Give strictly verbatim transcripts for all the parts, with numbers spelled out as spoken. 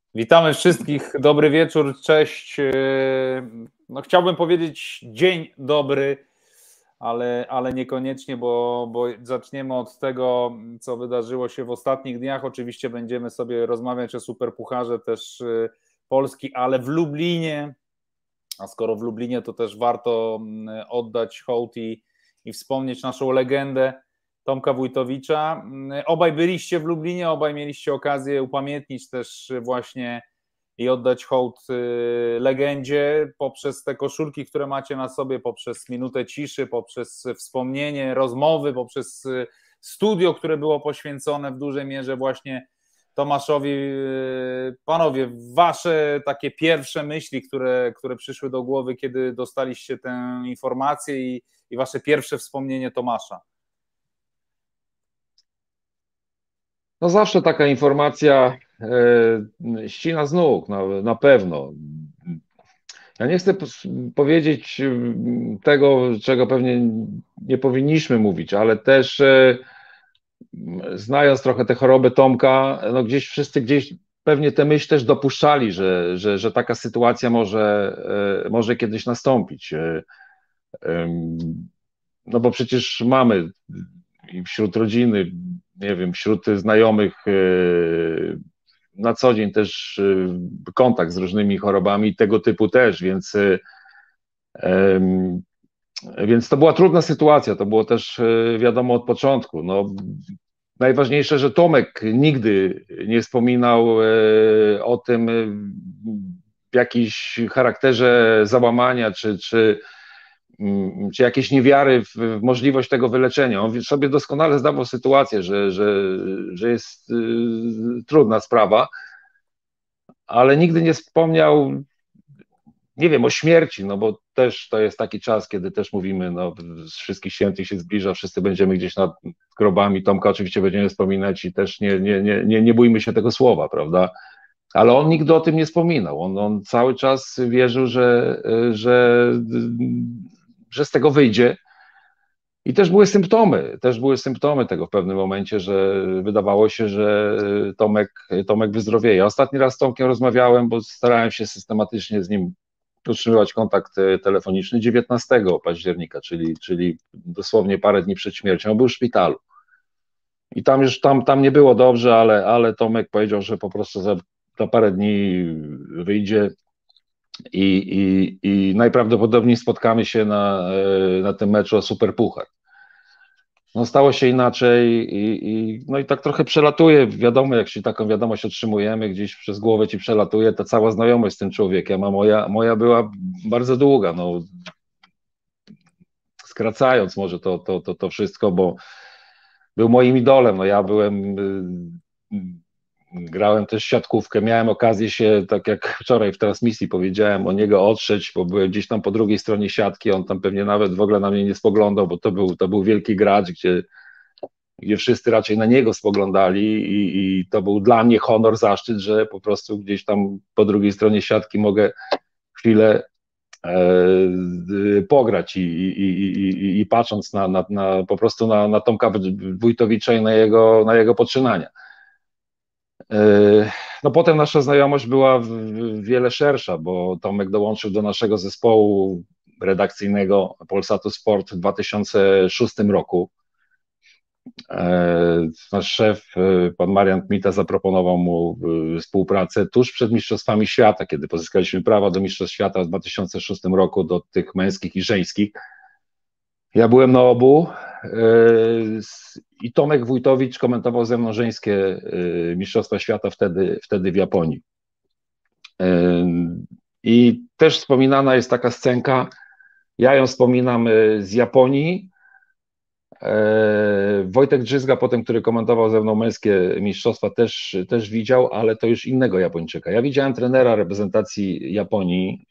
Witamy wszystkich, dobry wieczór, cześć. No, chciałbym powiedzieć dzień dobry, ale, ale niekoniecznie, bo, bo zaczniemy od tego, co wydarzyło się w ostatnich dniach. Oczywiście będziemy sobie rozmawiać o Superpucharze też Polski, ale w Lublinie, a skoro w Lublinie, to też warto oddać hołd i, i wspomnieć naszą legendę Tomka Wójtowicza. Obaj byliście w Lublinie, obaj mieliście okazję upamiętnić też właśnie i oddać hołd legendzie poprzez te koszulki, które macie na sobie, poprzez minutę ciszy, poprzez wspomnienie, rozmowy, poprzez studio, które było poświęcone w dużej mierze właśnie Tomaszowi. Panowie, wasze takie pierwsze myśli, które, które przyszły do głowy, kiedy dostaliście tę informację i, i wasze pierwsze wspomnienie Tomasza. No zawsze taka informacja e, ścina z nóg, na, na pewno. Ja nie chcę powiedzieć tego, czego pewnie nie powinniśmy mówić, ale też e, znając trochę tę chorobę Tomka, no gdzieś wszyscy gdzieś pewnie tę myśl też dopuszczali, że, że, że taka sytuacja może, e, może kiedyś nastąpić. E, no bo przecież mamy i wśród rodziny, nie wiem, wśród znajomych na co dzień też kontakt z różnymi chorobami tego typu też, więc, więc to była trudna sytuacja, to było też wiadomo od początku. No, najważniejsze, że Tomek nigdy nie wspominał o tym w jakimś charakterze załamania czy, czy czy jakieś niewiary w, w możliwość tego wyleczenia. On sobie doskonale zdawał sytuację, że, że, że jest y, trudna sprawa, ale nigdy nie wspomniał, nie wiem, o śmierci, no bo też to jest taki czas, kiedy też mówimy, no z wszystkich świętych się zbliża, wszyscy będziemy gdzieś nad grobami, Tomka oczywiście będziemy wspominać i też nie, nie, nie, nie, nie bójmy się tego słowa, prawda? Ale on nigdy o tym nie wspominał. On, on cały czas wierzył, że, że, że z tego wyjdzie. I też były symptomy, też były symptomy tego w pewnym momencie, że wydawało się, że Tomek, Tomek wyzdrowieje. Ostatni raz z Tomkiem rozmawiałem, bo starałem się systematycznie z nim utrzymywać kontakt telefoniczny dziewiętnastego października, czyli, czyli dosłownie parę dni przed śmiercią. On był w szpitalu. I tam już tam, tam nie było dobrze, ale, ale Tomek powiedział, że po prostu za, za parę dni wyjdzie i, i, i najprawdopodobniej spotkamy się na, na tym meczu o Superpuchar. No stało się inaczej i, i, no i tak trochę przelatuje, wiadomo, jak się taką wiadomość otrzymujemy, gdzieś przez głowę ci przelatuje, ta cała znajomość z tym człowiekiem, a moja, moja była bardzo długa, no skracając może to, to, to, to wszystko, bo był moim idolem, no ja byłem, grałem też siatkówkę, miałem okazję się, tak jak wczoraj w transmisji powiedziałem, o niego otrzeć, bo byłem gdzieś tam po drugiej stronie siatki, on tam pewnie nawet w ogóle na mnie nie spoglądał, bo to był, to był wielki gracz, gdzie, gdzie wszyscy raczej na niego spoglądali i, i to był dla mnie honor, zaszczyt, że po prostu gdzieś tam po drugiej stronie siatki mogę chwilę e, pograć i, i, i, i, i patrząc na, na, na, po prostu na, na Tomka Wójtowicza i na jego, na jego poczynania. No potem nasza znajomość była wiele szersza, bo Tomek dołączył do naszego zespołu redakcyjnego Polsatu Sport w dwa tysiące szóstym roku. Nasz szef, pan Marian Kmita, zaproponował mu współpracę tuż przed Mistrzostwami Świata, kiedy pozyskaliśmy prawa do Mistrzostw Świata w dwa tysiące szóstym roku, do tych męskich i żeńskich. Ja byłem na obu i Tomek Wójtowicz komentował ze mną żeńskie Mistrzostwa Świata wtedy, wtedy w Japonii. I też wspominana jest taka scenka, ja ją wspominam z Japonii. Wojtek Drzyzga potem, który komentował ze mną męskie mistrzostwa, też, też widział, ale to już innego Japończyka. Ja widziałem trenera reprezentacji Japonii,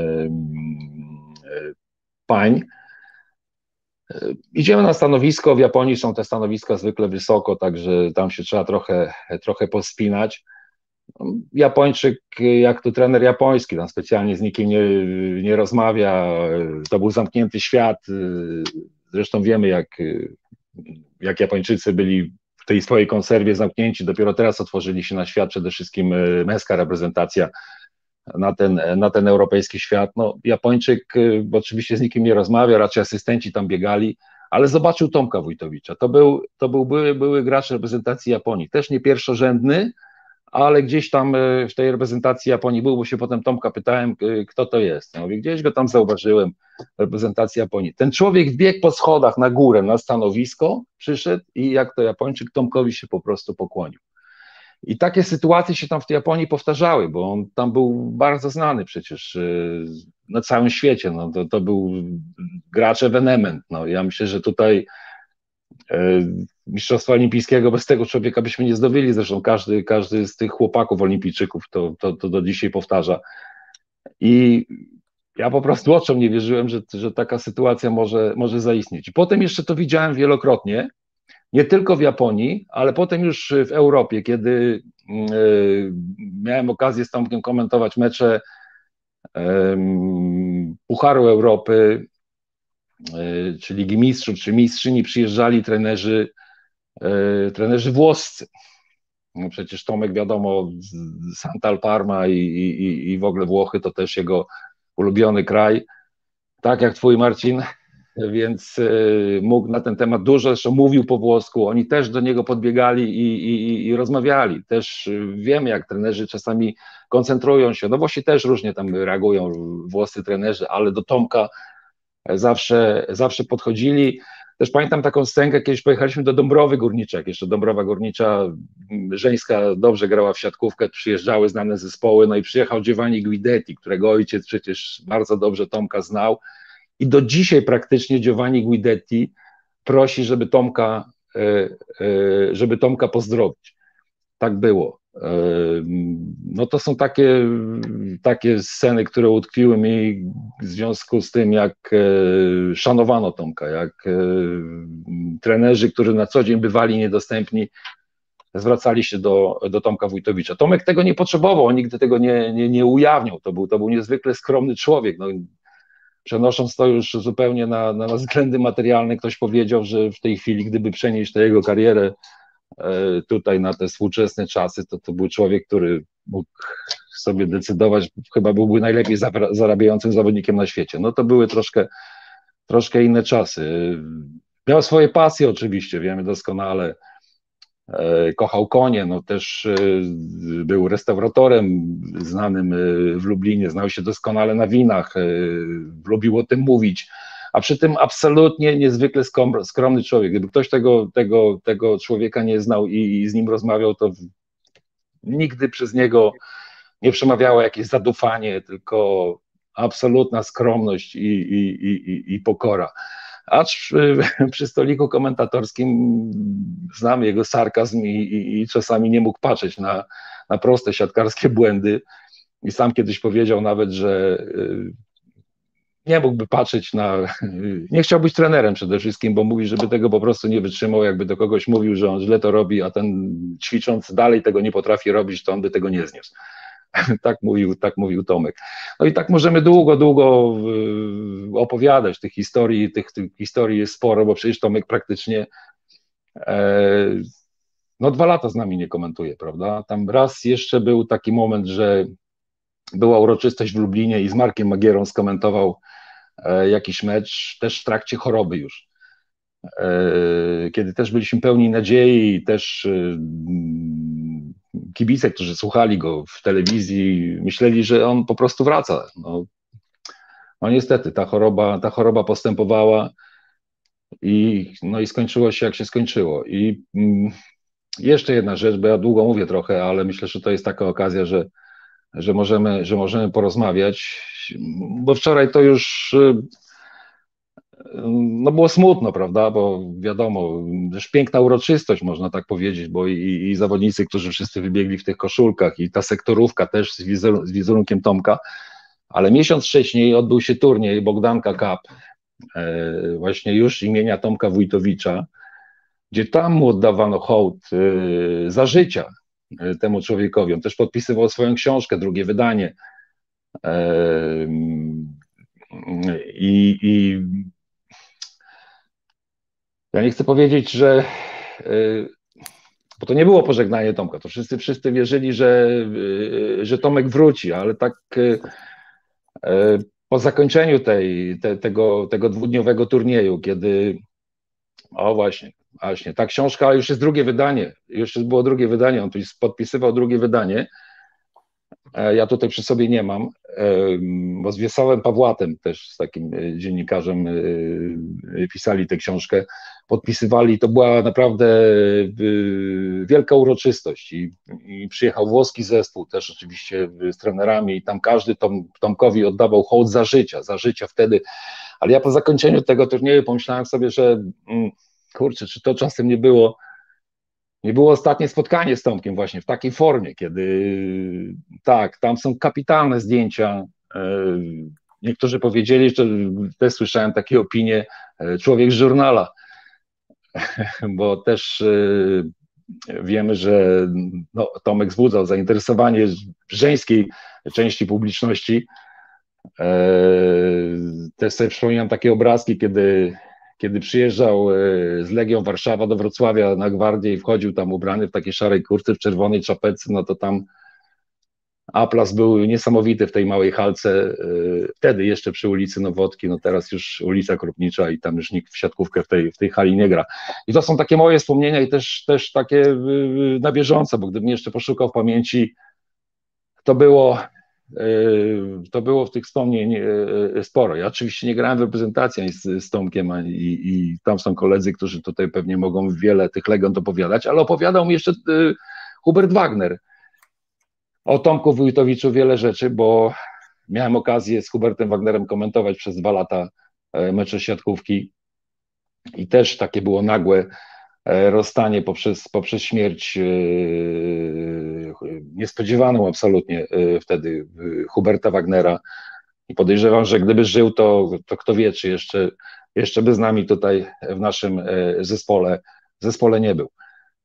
pań. Idziemy na stanowisko, w Japonii są te stanowiska zwykle wysoko, także tam się trzeba trochę, trochę pospinać. Japończyk, jak to trener japoński, tam specjalnie z nikim nie, nie rozmawia, to był zamknięty świat, zresztą wiemy jak, jak Japończycy byli w w tej swojej konserwie zamknięci, dopiero teraz otworzyli się na świat, przede wszystkim męska reprezentacja na ten, na ten europejski świat. No, Japończyk oczywiście z nikim nie rozmawia, raczej asystenci tam biegali, ale zobaczył Tomka Wójtowicza. To był, to był były, były gracz reprezentacji Japonii, też nie pierwszorzędny, ale gdzieś tam w tej reprezentacji Japonii był, bo się potem Tomka pytałem, kto to jest. Ja mówię, gdzieś go tam zauważyłem, reprezentacji Japonii. Ten człowiek wbiegł po schodach na górę, na stanowisko, przyszedł i jak to Japończyk, Tomkowi się po prostu pokłonił. I takie sytuacje się tam w tej Japonii powtarzały, bo on tam był bardzo znany przecież na całym świecie. No, to, to był gracz ewenement. No, ja myślę, że tutaj Mistrzostwa Olimpijskiego bez tego człowieka byśmy nie zdobyli. Zresztą każdy, każdy z tych chłopaków olimpijczyków to, to, to do dzisiaj powtarza. I ja po prostu oczom nie wierzyłem, że, że taka sytuacja może, może zaistnieć. Potem jeszcze to widziałem wielokrotnie, nie tylko w Japonii, ale potem już w Europie, kiedy y, miałem okazję z Tomkiem komentować mecze y, Pucharu Europy, y, czy Ligi Mistrzów, czy mistrzyni, przyjeżdżali trenerzy, y, trenerzy włoscy. No przecież Tomek, wiadomo, Santal Parma i, i, i w ogóle Włochy to też jego ulubiony kraj, tak jak twój, Marcin, więc y, mógł na ten temat dużo, zresztą mówił po włosku, oni też do niego podbiegali i, i, i rozmawiali. Też wiemy, jak trenerzy czasami koncentrują się, no Włosi też różnie tam reagują, włoscy trenerzy, ale do Tomka zawsze, zawsze podchodzili. Też pamiętam taką scenkę, kiedyś pojechaliśmy do Dąbrowy Górniczej, jak jeszcze Dąbrowa Górnicza żeńska dobrze grała w siatkówkę, przyjeżdżały znane zespoły, no i przyjechał Giovanni Guidetti, którego ojciec przecież bardzo dobrze Tomka znał i do dzisiaj praktycznie Giovanni Guidetti prosi, żeby Tomka, żeby Tomka pozdrowić. Tak było. No to są takie, takie sceny, które utkwiły mi w związku z tym, jak szanowano Tomka, jak trenerzy, którzy na co dzień bywali niedostępni, zwracali się do, do Tomka Wójtowicza. Tomek tego nie potrzebował, on nigdy tego nie, nie, nie ujawniał, to był, to był niezwykle skromny człowiek. No, przenosząc to już zupełnie na, na względy materialne, ktoś powiedział, że w tej chwili, gdyby przenieść tę jego karierę tutaj na te współczesne czasy, to to był człowiek, który mógł sobie decydować, chyba byłby najlepiej zarabiającym zawodnikiem na świecie. No to były troszkę, troszkę inne czasy. Miał swoje pasje oczywiście, wiemy doskonale. Kochał konie, no też był restauratorem znanym w Lublinie, znał się doskonale na winach, lubił o tym mówić, a przy tym absolutnie niezwykle skromny człowiek. Gdyby ktoś tego, tego, tego człowieka nie znał i, i z nim rozmawiał, to nigdy przez niego nie przemawiało jakieś zadufanie, tylko absolutna skromność i, i, i, i pokora. Acz przy, przy stoliku komentatorskim znam jego sarkazm i, i, i czasami nie mógł patrzeć na, na proste siatkarskie błędy i sam kiedyś powiedział nawet, że nie mógłby patrzeć na, nie chciał być trenerem przede wszystkim, bo mówi, żeby tego po prostu nie wytrzymał, jakby do kogoś mówił, że on źle to robi, a ten ćwicząc dalej tego nie potrafi robić, to on by tego nie zniósł. Tak mówił, tak mówił Tomek. No i tak możemy długo, długo opowiadać tych historii, tych, tych historii jest sporo, bo przecież Tomek praktycznie e, no dwa lata z nami nie komentuje, prawda? Tam raz jeszcze był taki moment, że była uroczystość w Lublinie i z Markiem Magierą skomentował e, jakiś mecz, też w trakcie choroby już. Kiedy też byliśmy pełni nadziei i też kibice, którzy słuchali go w telewizji, myśleli, że on po prostu wraca. No, no niestety, ta choroba, ta choroba postępowała i, no i skończyło się jak się skończyło. I mm, jeszcze jedna rzecz, bo ja długo mówię trochę, ale myślę, że to jest taka okazja, że, że, możemy, że możemy porozmawiać, bo wczoraj to już no było smutno, prawda, bo wiadomo, też piękna uroczystość, można tak powiedzieć, bo i, i zawodnicy, którzy wszyscy wybiegli w tych koszulkach i ta sektorówka też z, wizer, z wizerunkiem Tomka, ale miesiąc wcześniej odbył się turniej Bogdanka Cup, e, właśnie już imienia Tomka Wójtowicza, gdzie tam mu oddawano hołd e, za życia e, temu człowiekowi. On też podpisywał swoją książkę, drugie wydanie. E, i, i Ja nie chcę powiedzieć, że bo to nie było pożegnanie Tomka, to wszyscy, wszyscy wierzyli, że, że Tomek wróci, ale tak po zakończeniu tej, te, tego, tego dwudniowego turnieju, kiedy, o właśnie, właśnie, ta książka już jest drugie wydanie, już było drugie wydanie, on tu podpisywał drugie wydanie, ja tutaj przy sobie nie mam, bo z Wiesławem Pawłatem, też z takim dziennikarzem, pisali tę książkę, podpisywali, to była naprawdę wielka uroczystość i, i przyjechał włoski zespół też oczywiście z trenerami i tam każdy Tom, Tomkowi oddawał hołd za życia, za życia wtedy, ale ja po zakończeniu tego turnieju pomyślałem sobie, że kurczę, czy to czasem nie było Nie było ostatnie spotkanie z Tomkiem właśnie w takiej formie, kiedy tak, tam są kapitalne zdjęcia. Niektórzy powiedzieli, że też słyszałem takie opinie, człowiek z żurnala, bo też wiemy, że no, Tomek wzbudzał zainteresowanie żeńskiej części publiczności. Też sobie przypominam takie obrazki, kiedy kiedy przyjeżdżał z Legią Warszawa do Wrocławia na gwardię i wchodził tam ubrany w takiej szarej kurtce, w czerwonej czapeczce, no to tam aplas był niesamowity w tej małej halce, wtedy jeszcze przy ulicy Nowotki, no teraz już ulica Kropnicza i tam już nikt w siatkówkę w tej, w tej hali nie gra. I to są takie moje wspomnienia i też, też takie na bieżąco, bo gdybym jeszcze poszukał w pamięci, to było to było w tych wspomnień sporo. Ja oczywiście nie grałem w reprezentacji z, z Tomkiem i, i tam są koledzy, którzy tutaj pewnie mogą wiele tych legend opowiadać, ale opowiadał mi jeszcze Hubert Wagner o Tomku Wójtowiczu wiele rzeczy, bo miałem okazję z Hubertem Wagnerem komentować przez dwa lata mecze siatkówki i też takie było nagłe rozstanie poprzez, poprzez śmierć niespodziewaną absolutnie wtedy Huberta Wagnera i podejrzewam, że gdyby żył, to, to kto wie, czy jeszcze, jeszcze by z nami tutaj w naszym zespole, zespole nie był.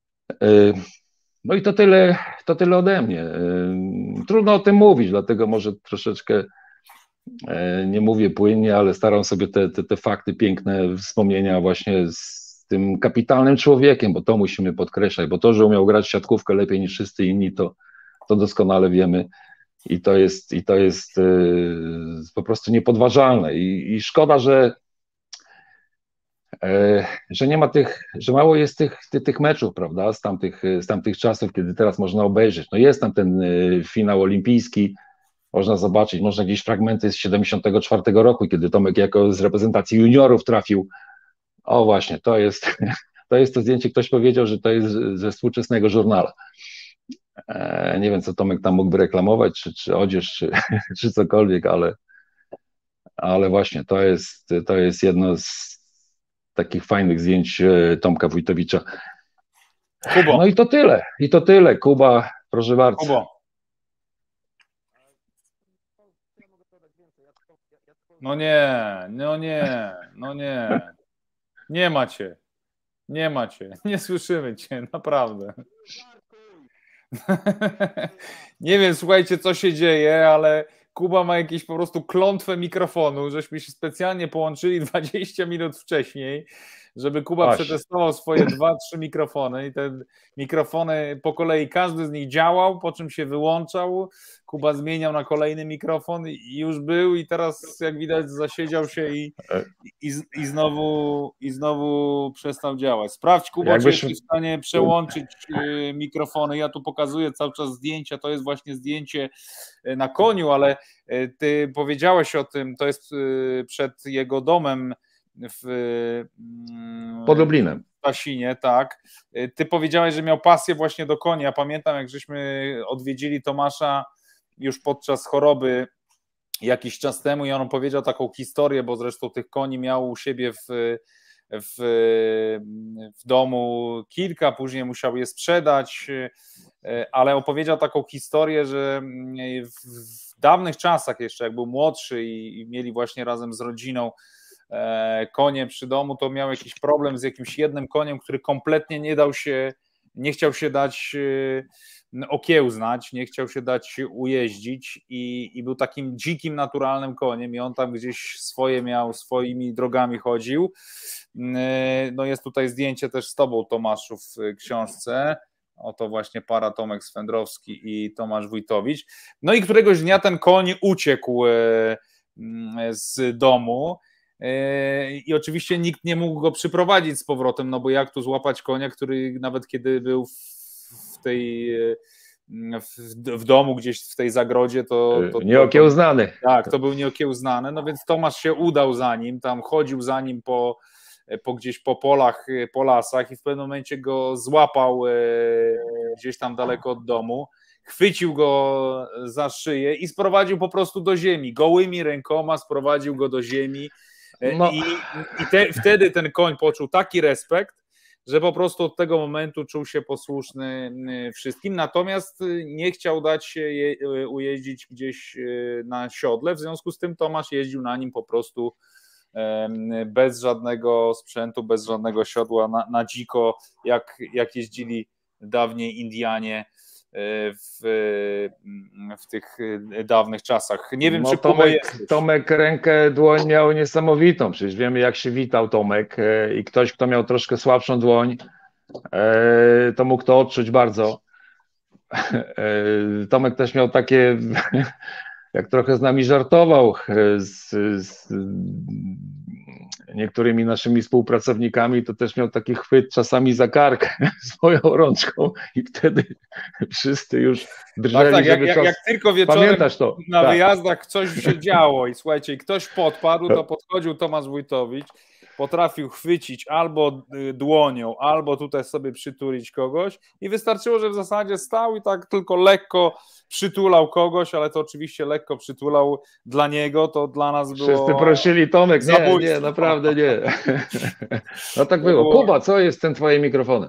No i to tyle, to tyle ode mnie. Trudno o tym mówić, dlatego może troszeczkę nie mówię płynnie, ale staram sobie te, te, te fakty, piękne wspomnienia właśnie z tym kapitalnym człowiekiem, bo to musimy podkreślać, bo to, że umiał grać siatkówkę lepiej niż wszyscy inni, to, to doskonale wiemy i to jest, i to jest yy, po prostu niepodważalne i, i szkoda, że yy, że nie ma tych, że mało jest tych, tych, tych meczów, prawda, z tamtych, z tamtych czasów, kiedy teraz można obejrzeć. No jest tam ten yy, finał olimpijski, można zobaczyć, można gdzieś fragmenty z siedemdziesiątego czwartego roku, kiedy Tomek jako z reprezentacji juniorów trafił. O właśnie, to jest, to jest to zdjęcie, ktoś powiedział, że to jest ze współczesnego żurnala. E, nie wiem, co Tomek tam mógłby reklamować, czy, czy odzież, czy, czy cokolwiek, ale, ale właśnie to jest, to jest jedno z takich fajnych zdjęć Tomka Wójtowicza. Kubo. No i to tyle, i to tyle. Kuba, proszę bardzo. Kubo. No nie, no nie, no nie. Nie macie. Nie macie. Nie słyszymy cię, naprawdę. Nie wiem, słuchajcie, co się dzieje, ale Kuba ma jakieś po prostu klątwę mikrofonu, żeśmy się specjalnie połączyli dwadzieścia minut wcześniej, żeby Kuba Właśnie. przetestował swoje dwa, trzy mikrofony i te mikrofony po kolei, każdy z nich działał, po czym się wyłączał, Kuba zmieniał na kolejny mikrofon i już był i teraz jak widać zasiedział się i, i, i, znowu, i znowu przestał działać. Sprawdź, Kuba, Jakbyś... czy jesteś w stanie przełączyć mikrofony. Ja tu pokazuję cały czas zdjęcia, to jest właśnie zdjęcie na koniu, ale ty powiedziałeś o tym, to jest przed jego domem w pod Lublinem. W Stasinie, tak. Ty powiedziałeś, że miał pasję właśnie do koni. Ja pamiętam, jak żeśmy odwiedzili Tomasza już podczas choroby jakiś czas temu i on powiedział taką historię, bo zresztą tych koni miał u siebie w, w, w domu kilka, później musiał je sprzedać, ale opowiedział taką historię, że w dawnych czasach jeszcze, jak był młodszy i, i mieli właśnie razem z rodziną konie przy domu, to miał jakiś problem z jakimś jednym koniem, który kompletnie nie dał się, nie chciał się dać okiełznać, nie chciał się dać ujeździć i, i był takim dzikim, naturalnym koniem i on tam gdzieś swoje miał, swoimi drogami chodził. No jest tutaj zdjęcie też z tobą, Tomaszu, w książce. oto właśnie para Tomek Swędrowski i Tomasz Wójtowicz. No i któregoś dnia ten koń uciekł z domu i oczywiście nikt nie mógł go przyprowadzić z powrotem, no bo jak tu złapać konia, który nawet kiedy był w tej w, w domu gdzieś w tej zagrodzie, to... to nieokiełznany. To, tak, to był nieokiełznany, no więc Tomasz się udał za nim, tam chodził za nim po, po gdzieś po polach, po lasach i w pewnym momencie go złapał gdzieś tam daleko od domu, chwycił go za szyję i sprowadził po prostu do ziemi, gołymi rękoma sprowadził go do ziemi no. i, i te, wtedy ten koń poczuł taki respekt, że po prostu od tego momentu czuł się posłuszny wszystkim, natomiast nie chciał dać się je, ujeździć gdzieś na siodle, w związku z tym Tomasz jeździł na nim po prostu bez żadnego sprzętu, bez żadnego siodła, na, na dziko, jak, jak jeździli dawniej Indianie w, w tych dawnych czasach. Nie wiem, no, czy Tomek, Tomek rękę, dłoń miał niesamowitą, przecież wiemy, jak się witał Tomek i ktoś, kto miał troszkę słabszą dłoń, to mógł to odczuć bardzo. Tomek też miał takie, jak trochę z nami żartował, z, z niektórymi naszymi współpracownikami, to też miał taki chwyt czasami za kark swoją rączką i wtedy wszyscy już drżeli, tak, tak, żeby jak, czas... jak tylko wieczorem Pamiętasz to? na tak. wyjazdach coś się działo i słuchajcie, ktoś podpadł, to podchodził Tomasz Wójtowicz, potrafił chwycić albo dłonią, albo tutaj sobie przytulić kogoś i wystarczyło, że w zasadzie stał i tak tylko lekko przytulał kogoś, ale to oczywiście lekko przytulał dla niego, to dla nas było... Wszyscy prosili, Tomek, nie, nie, naprawdę nie. No tak było. Kuba, co jest z tym twoim mikrofonem?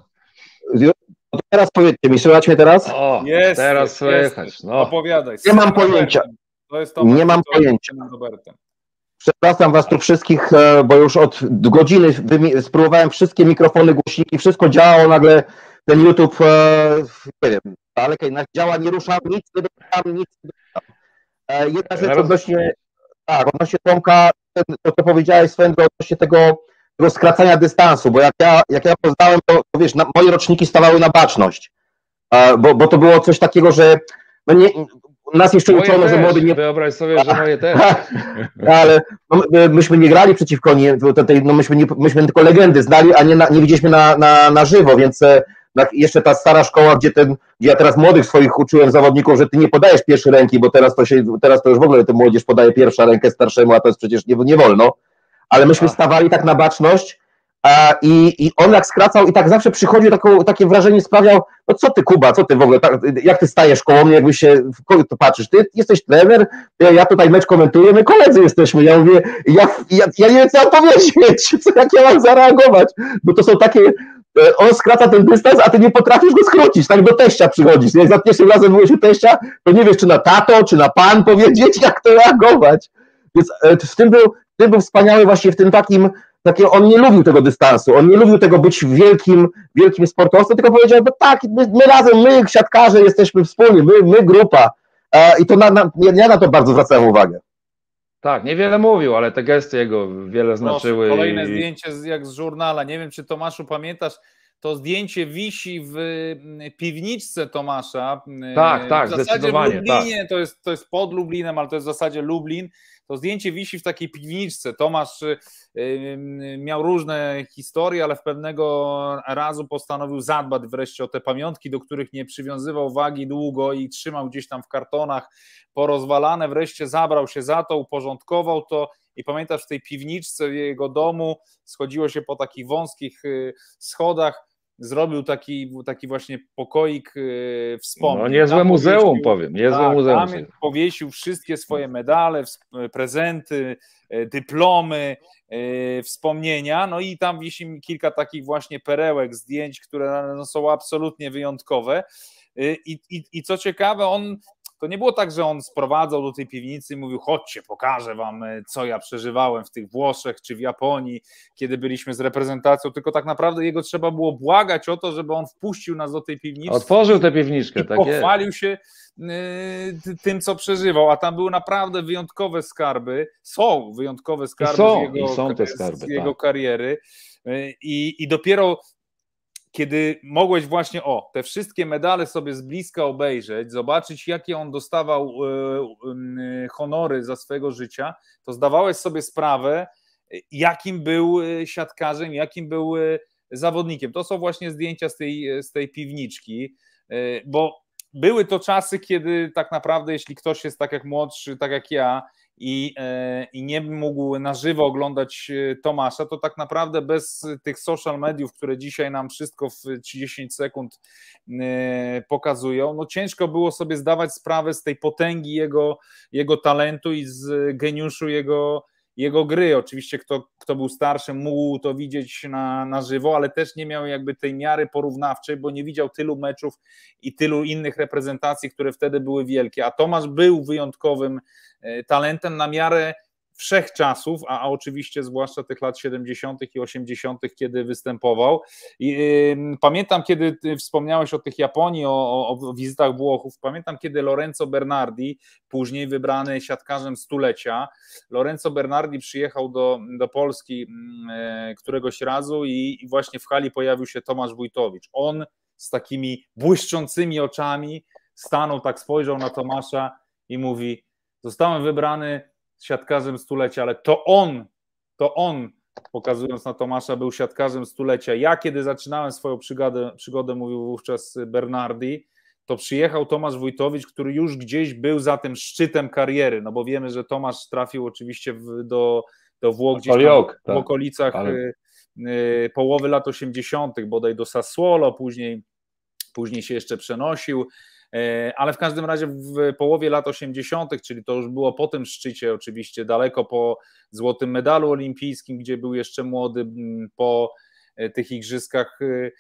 Teraz powiedzcie mi, słychać mnie teraz? O, jest, teraz słychać. No. Opowiadaj. Nie mam pojęcia. To jest Tomek, nie mam to pojęcia. Robertem. Przepraszam was tu wszystkich, bo już od godziny spróbowałem wszystkie mikrofony, głośniki, wszystko działało, nagle ten YouTube, nie wiem, ale działa, nie ruszam, nic nie dotykam, nic nie dotykam. Jedna rzecz odnośnie, tak, odnośnie Tomka, to co powiedziałeś, Swędro, odnośnie tego, tego skracania dystansu, bo jak ja, jak ja poznałem, to, to wiesz, na, moje roczniki stawały na baczność, bo, bo to było coś takiego, że no nie, nas jeszcze moje uczono, też. że młody nie... Wyobraź sobie, że moje też. Ale no, myśmy nie grali przeciwko niej, no, myśmy, nie, myśmy tylko legendy znali, a nie, na, nie widzieliśmy na, na, na żywo, więc jeszcze ta stara szkoła, gdzie, ten, gdzie ja teraz młodych swoich uczyłem zawodników, że ty nie podajesz pierwszej ręki, bo teraz to, się, teraz to już w ogóle ta młodzież podaje pierwsza rękę starszemu, a to jest przecież nie, nie wolno. Ale myśmy stawali tak na baczność a, i, i on jak skracał i tak zawsze przychodził, taką, takie wrażenie sprawiał, no co ty Kuba, co ty w ogóle, tak, jak ty stajesz koło mnie, jakby się, to patrzysz, ty jesteś trener, ja, ja tutaj mecz komentuję, my koledzy jesteśmy, ja mówię, ja, ja, ja nie wiem co mam powiedzieć, co, jak ja mam zareagować, bo to są takie, on skraca ten dystans, a ty nie potrafisz go skrócić, tak do teścia przychodzisz, jak za pierwszym razem byłeś u teścia, to nie wiesz czy na tato, czy na pan powiedzieć, jak to reagować, więc w tym był, w tym był wspaniały właśnie w tym takim, takie, on nie lubił tego dystansu, on nie lubił tego być wielkim, wielkim sportowcem, tylko powiedział, no tak, my, my razem, my siatkarze jesteśmy wspólni, my, my grupa e, i to na, na, ja na to bardzo zwracałem uwagę. Tak, niewiele mówił, ale te gesty jego wiele znaczyły. Proszę, kolejne i... zdjęcie z, jak z żurnala, nie wiem czy Tomaszu pamiętasz, to zdjęcie wisi w piwniczce Tomasza. Tak, tak, w zasadzie zdecydowanie. W Lublinie, tak. to, jest, to jest pod Lublinem, ale to jest w zasadzie Lublin. To zdjęcie wisi w takiej piwniczce. Tomasz miał różne historie, ale w pewnego razu postanowił zadbać wreszcie o te pamiątki, do których nie przywiązywał wagi długo i trzymał gdzieś tam w kartonach porozwalane. Wreszcie zabrał się za to, uporządkował to i pamiętasz, w tej piwniczce w jego domu schodziło się po takich wąskich schodach, zrobił taki, taki właśnie pokoik wspomnień. No niezłe tam muzeum, powiesił, powiem, niezłe tak, muzeum. Tam powiesił wszystkie swoje medale, prezenty, dyplomy, wspomnienia, no i tam wisi kilka takich właśnie perełek, zdjęć, które no, są absolutnie wyjątkowe. I, i, I co ciekawe, on to nie było tak, że on sprowadzał do tej piwnicy i mówił, chodźcie, pokażę wam, co ja przeżywałem w tych Włoszech czy w Japonii, kiedy byliśmy z reprezentacją, tylko tak naprawdę jego trzeba było błagać o to, żeby on wpuścił nas do tej piwnicy. Otworzył tę piwniczkę, i tak pochwalił jest. się tym, co przeżywał, a tam były naprawdę wyjątkowe skarby, są wyjątkowe skarby są, z jego, i są te skarby, z jego tak. kariery i, i dopiero kiedy mogłeś właśnie, o, te wszystkie medale sobie z bliska obejrzeć, zobaczyć, jakie on dostawał y, y, honory za swojego życia, to zdawałeś sobie sprawę, jakim był siatkarzem, jakim był zawodnikiem. To są właśnie zdjęcia z tej, z tej piwniczki, bo były to czasy, kiedy tak naprawdę, jeśli ktoś jest tak jak młodszy, tak jak ja i, i nie mógł na żywo oglądać Tomasza, to tak naprawdę bez tych social mediów, które dzisiaj nam wszystko w trzydzieści sekund pokazują, no ciężko było sobie zdawać sprawę z tej potęgi jego, jego talentu i z geniuszu jego jego gry. Oczywiście kto, kto był starszy, mógł to widzieć na, na żywo, ale też nie miał jakby tej miary porównawczej, bo nie widział tylu meczów i tylu innych reprezentacji, które wtedy były wielkie, a Tomasz był wyjątkowym talentem na miarę wszechczasów, a, a oczywiście zwłaszcza tych lat siedemdziesiątych i osiemdziesiątych, kiedy występował. I, yy, pamiętam, kiedy ty wspomniałeś o tych Japonii, o, o, o wizytach Włochów, pamiętam, kiedy Lorenzo Bernardi, później wybrany siatkarzem stulecia, Lorenzo Bernardi przyjechał do, do Polski yy, któregoś razu i, i właśnie w hali pojawił się Tomasz Wójtowicz. On z takimi błyszczącymi oczami stanął, tak spojrzał na Tomasza i mówi: zostałem wybrany siatkarzem stulecia, ale to on, to on, pokazując na Tomasza, był siatkarzem stulecia. Ja, kiedy zaczynałem swoją przygodę, przygodę mówił wówczas Bernardi, to przyjechał Tomasz Wójtowicz, który już gdzieś był za tym szczytem kariery, no bo wiemy, że Tomasz trafił oczywiście w, do, do Włoch, gdzieś tam w, w okolicach ale... y, y, połowy lat osiemdziesiątych, bodaj do Sassuolo, później, później się jeszcze przenosił, ale w każdym razie w połowie lat osiemdziesiątych, czyli to już było po tym szczycie oczywiście, daleko po złotym medalu olimpijskim, gdzie był jeszcze młody, po tych igrzyskach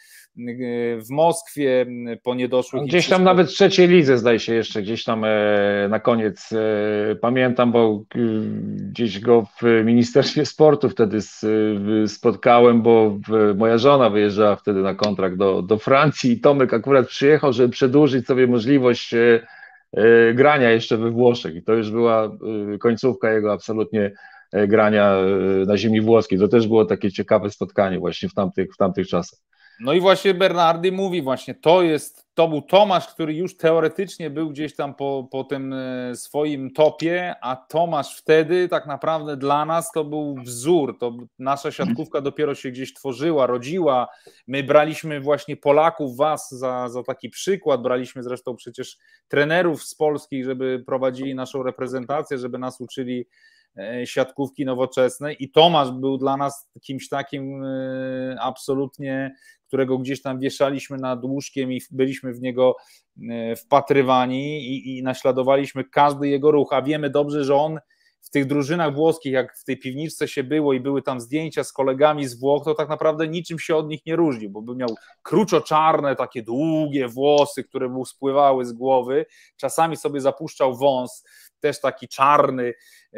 w Moskwie, po niedoszłych... Gdzieś tam nawet w trzeciej lidze, zdaje się, jeszcze gdzieś tam na koniec pamiętam, bo gdzieś go w Ministerstwie Sportu wtedy spotkałem, bo moja żona wyjeżdżała wtedy na kontrakt do, do Francji i Tomek akurat przyjechał, żeby przedłużyć sobie możliwość grania jeszcze we Włoszech i to już była końcówka jego absolutnie grania na ziemi włoskiej. To też było takie ciekawe spotkanie właśnie w tamtych, w tamtych czasach. No i właśnie Bernardi mówi właśnie, to jest, to był Tomasz, który już teoretycznie był gdzieś tam po, po tym swoim topie, a Tomasz wtedy tak naprawdę dla nas to był wzór, to nasza siatkówka dopiero się gdzieś tworzyła, rodziła, my braliśmy właśnie Polaków, was za, za taki przykład, braliśmy zresztą przecież trenerów z Polski, żeby prowadzili naszą reprezentację, żeby nas uczyli siatkówki nowoczesnej i Tomasz był dla nas kimś takim absolutnie, którego gdzieś tam wieszaliśmy nad łóżkiem i byliśmy w niego wpatrywani i, i naśladowaliśmy każdy jego ruch, a wiemy dobrze, że on w tych drużynach włoskich, jak w tej piwniczce się było i były tam zdjęcia z kolegami z Włoch, to tak naprawdę niczym się od nich nie różnił, bo by miał kruczo-czarne, takie długie włosy, które mu spływały z głowy, czasami sobie zapuszczał wąs, też taki czarny,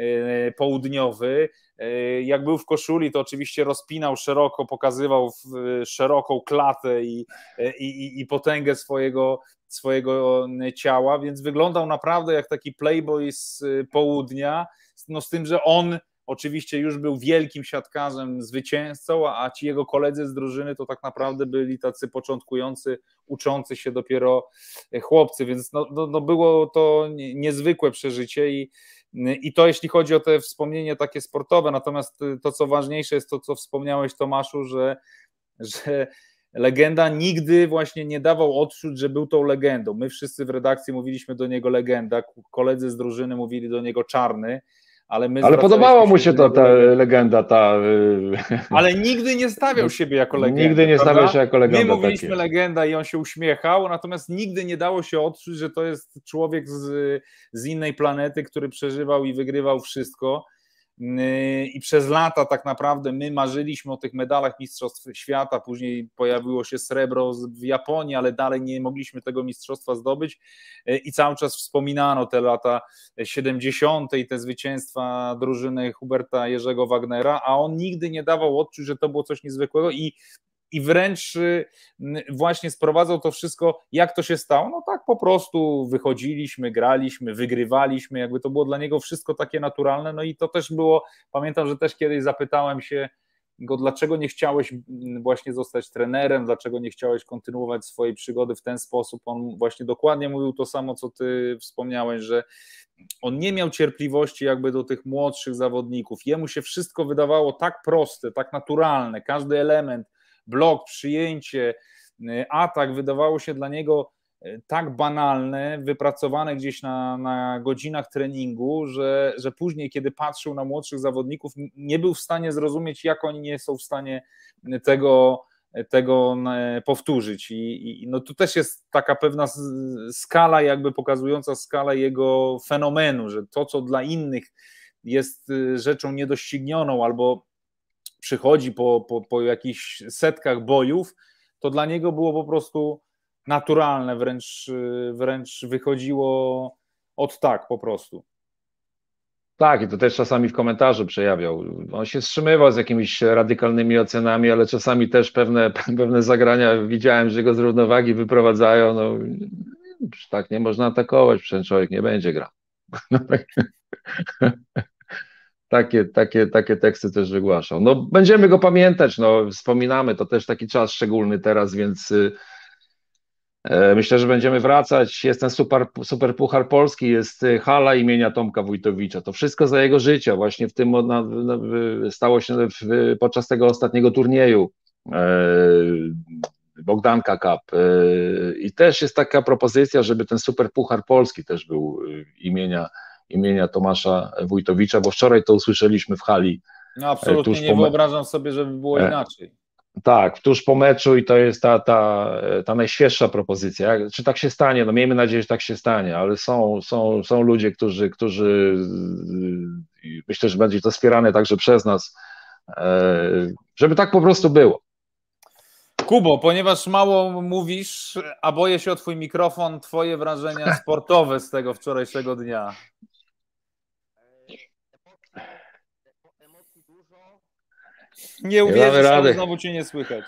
południowy. Jak był w koszuli, to oczywiście rozpinał szeroko, pokazywał szeroką klatę i, i, i potęgę swojego, swojego ciała, więc wyglądał naprawdę jak taki playboy z południa, no z tym, że on oczywiście już był wielkim siatkarzem, zwycięzcą, a ci jego koledzy z drużyny to tak naprawdę byli tacy początkujący, uczący się dopiero chłopcy, więc no, no, no było to niezwykłe przeżycie i, i to jeśli chodzi o te wspomnienie takie sportowe, natomiast to co ważniejsze jest to, co wspomniałeś Tomaszu, że, że legenda nigdy właśnie nie dawał odczuć, że był tą legendą. My wszyscy w redakcji mówiliśmy do niego legenda, koledzy z drużyny mówili do niego czarny, ale my Ale podobała mu się to, ta legenda, ta... Ale nigdy nie stawiał siebie jako legenda. Nigdy nie stawiał się jako legenda. My mówiliśmy tak legenda i on się uśmiechał, natomiast nigdy nie dało się odczuć, że to jest człowiek z, z innej planety, który przeżywał i wygrywał wszystko. I przez lata tak naprawdę my marzyliśmy o tych medalach Mistrzostw Świata, później pojawiło się srebro w Japonii, ale dalej nie mogliśmy tego mistrzostwa zdobyć i cały czas wspominano te lata siedemdziesiąte i te zwycięstwa drużyny Huberta Jerzego Wagnera, a on nigdy nie dawał odczuć, że to było coś niezwykłego i i wręcz właśnie sprowadzał to wszystko, jak to się stało, no tak po prostu wychodziliśmy, graliśmy, wygrywaliśmy, jakby to było dla niego wszystko takie naturalne, no i to też było, pamiętam, że też kiedyś zapytałem się go, dlaczego nie chciałeś właśnie zostać trenerem, dlaczego nie chciałeś kontynuować swojej przygody w ten sposób. On właśnie dokładnie mówił to samo, co ty wspomniałeś, że on nie miał cierpliwości jakby do tych młodszych zawodników. Jemu się wszystko wydawało tak proste, tak naturalne, każdy element, blok, przyjęcie, atak wydawało się dla niego tak banalne, wypracowane gdzieś na, na godzinach treningu, że, że później, kiedy patrzył na młodszych zawodników, nie był w stanie zrozumieć, jak oni nie są w stanie tego, tego powtórzyć. I, i no tu też jest taka pewna skala, jakby pokazująca skalę jego fenomenu, że to, co dla innych jest rzeczą niedoścignioną albo przychodzi po, po, po jakichś setkach bojów, to dla niego było po prostu naturalne, wręcz, wręcz wychodziło od tak po prostu. Tak, i to też czasami w komentarzu przejawiał. On się wstrzymywał z jakimiś radykalnymi ocenami, ale czasami też pewne, pewne zagrania widziałem, że go z równowagi wyprowadzają. No, tak nie można atakować, przecież człowiek nie będzie grał. No, tak. Takie, takie, takie teksty też wygłaszał. No, będziemy go pamiętać, no, wspominamy, to też taki czas szczególny teraz, więc e, myślę, że będziemy wracać. Jest ten super, super Puchar Polski, jest hala imienia Tomka Wójtowicza. To wszystko za jego życia, właśnie w tym na, na, stało się w, podczas tego ostatniego turnieju e, Bogdanka Cup. E, I też jest taka propozycja, żeby ten super Puchar Polski też był imienia imienia Tomasza Wójtowicza, bo wczoraj to usłyszeliśmy w hali. No absolutnie nie wyobrażam sobie, żeby było inaczej. Tak, tuż po meczu i to jest ta, ta, ta najświeższa propozycja. Czy tak się stanie? No miejmy nadzieję, że tak się stanie, ale są, są, są ludzie, którzy, którzy myślę, że będzie to wspierane także przez nas, żeby tak po prostu było. Kubo, ponieważ mało mówisz, a boję się o twój mikrofon, twoje wrażenia sportowe z tego wczorajszego dnia. Nie uwierzysz, ale znowu cię nie słychać.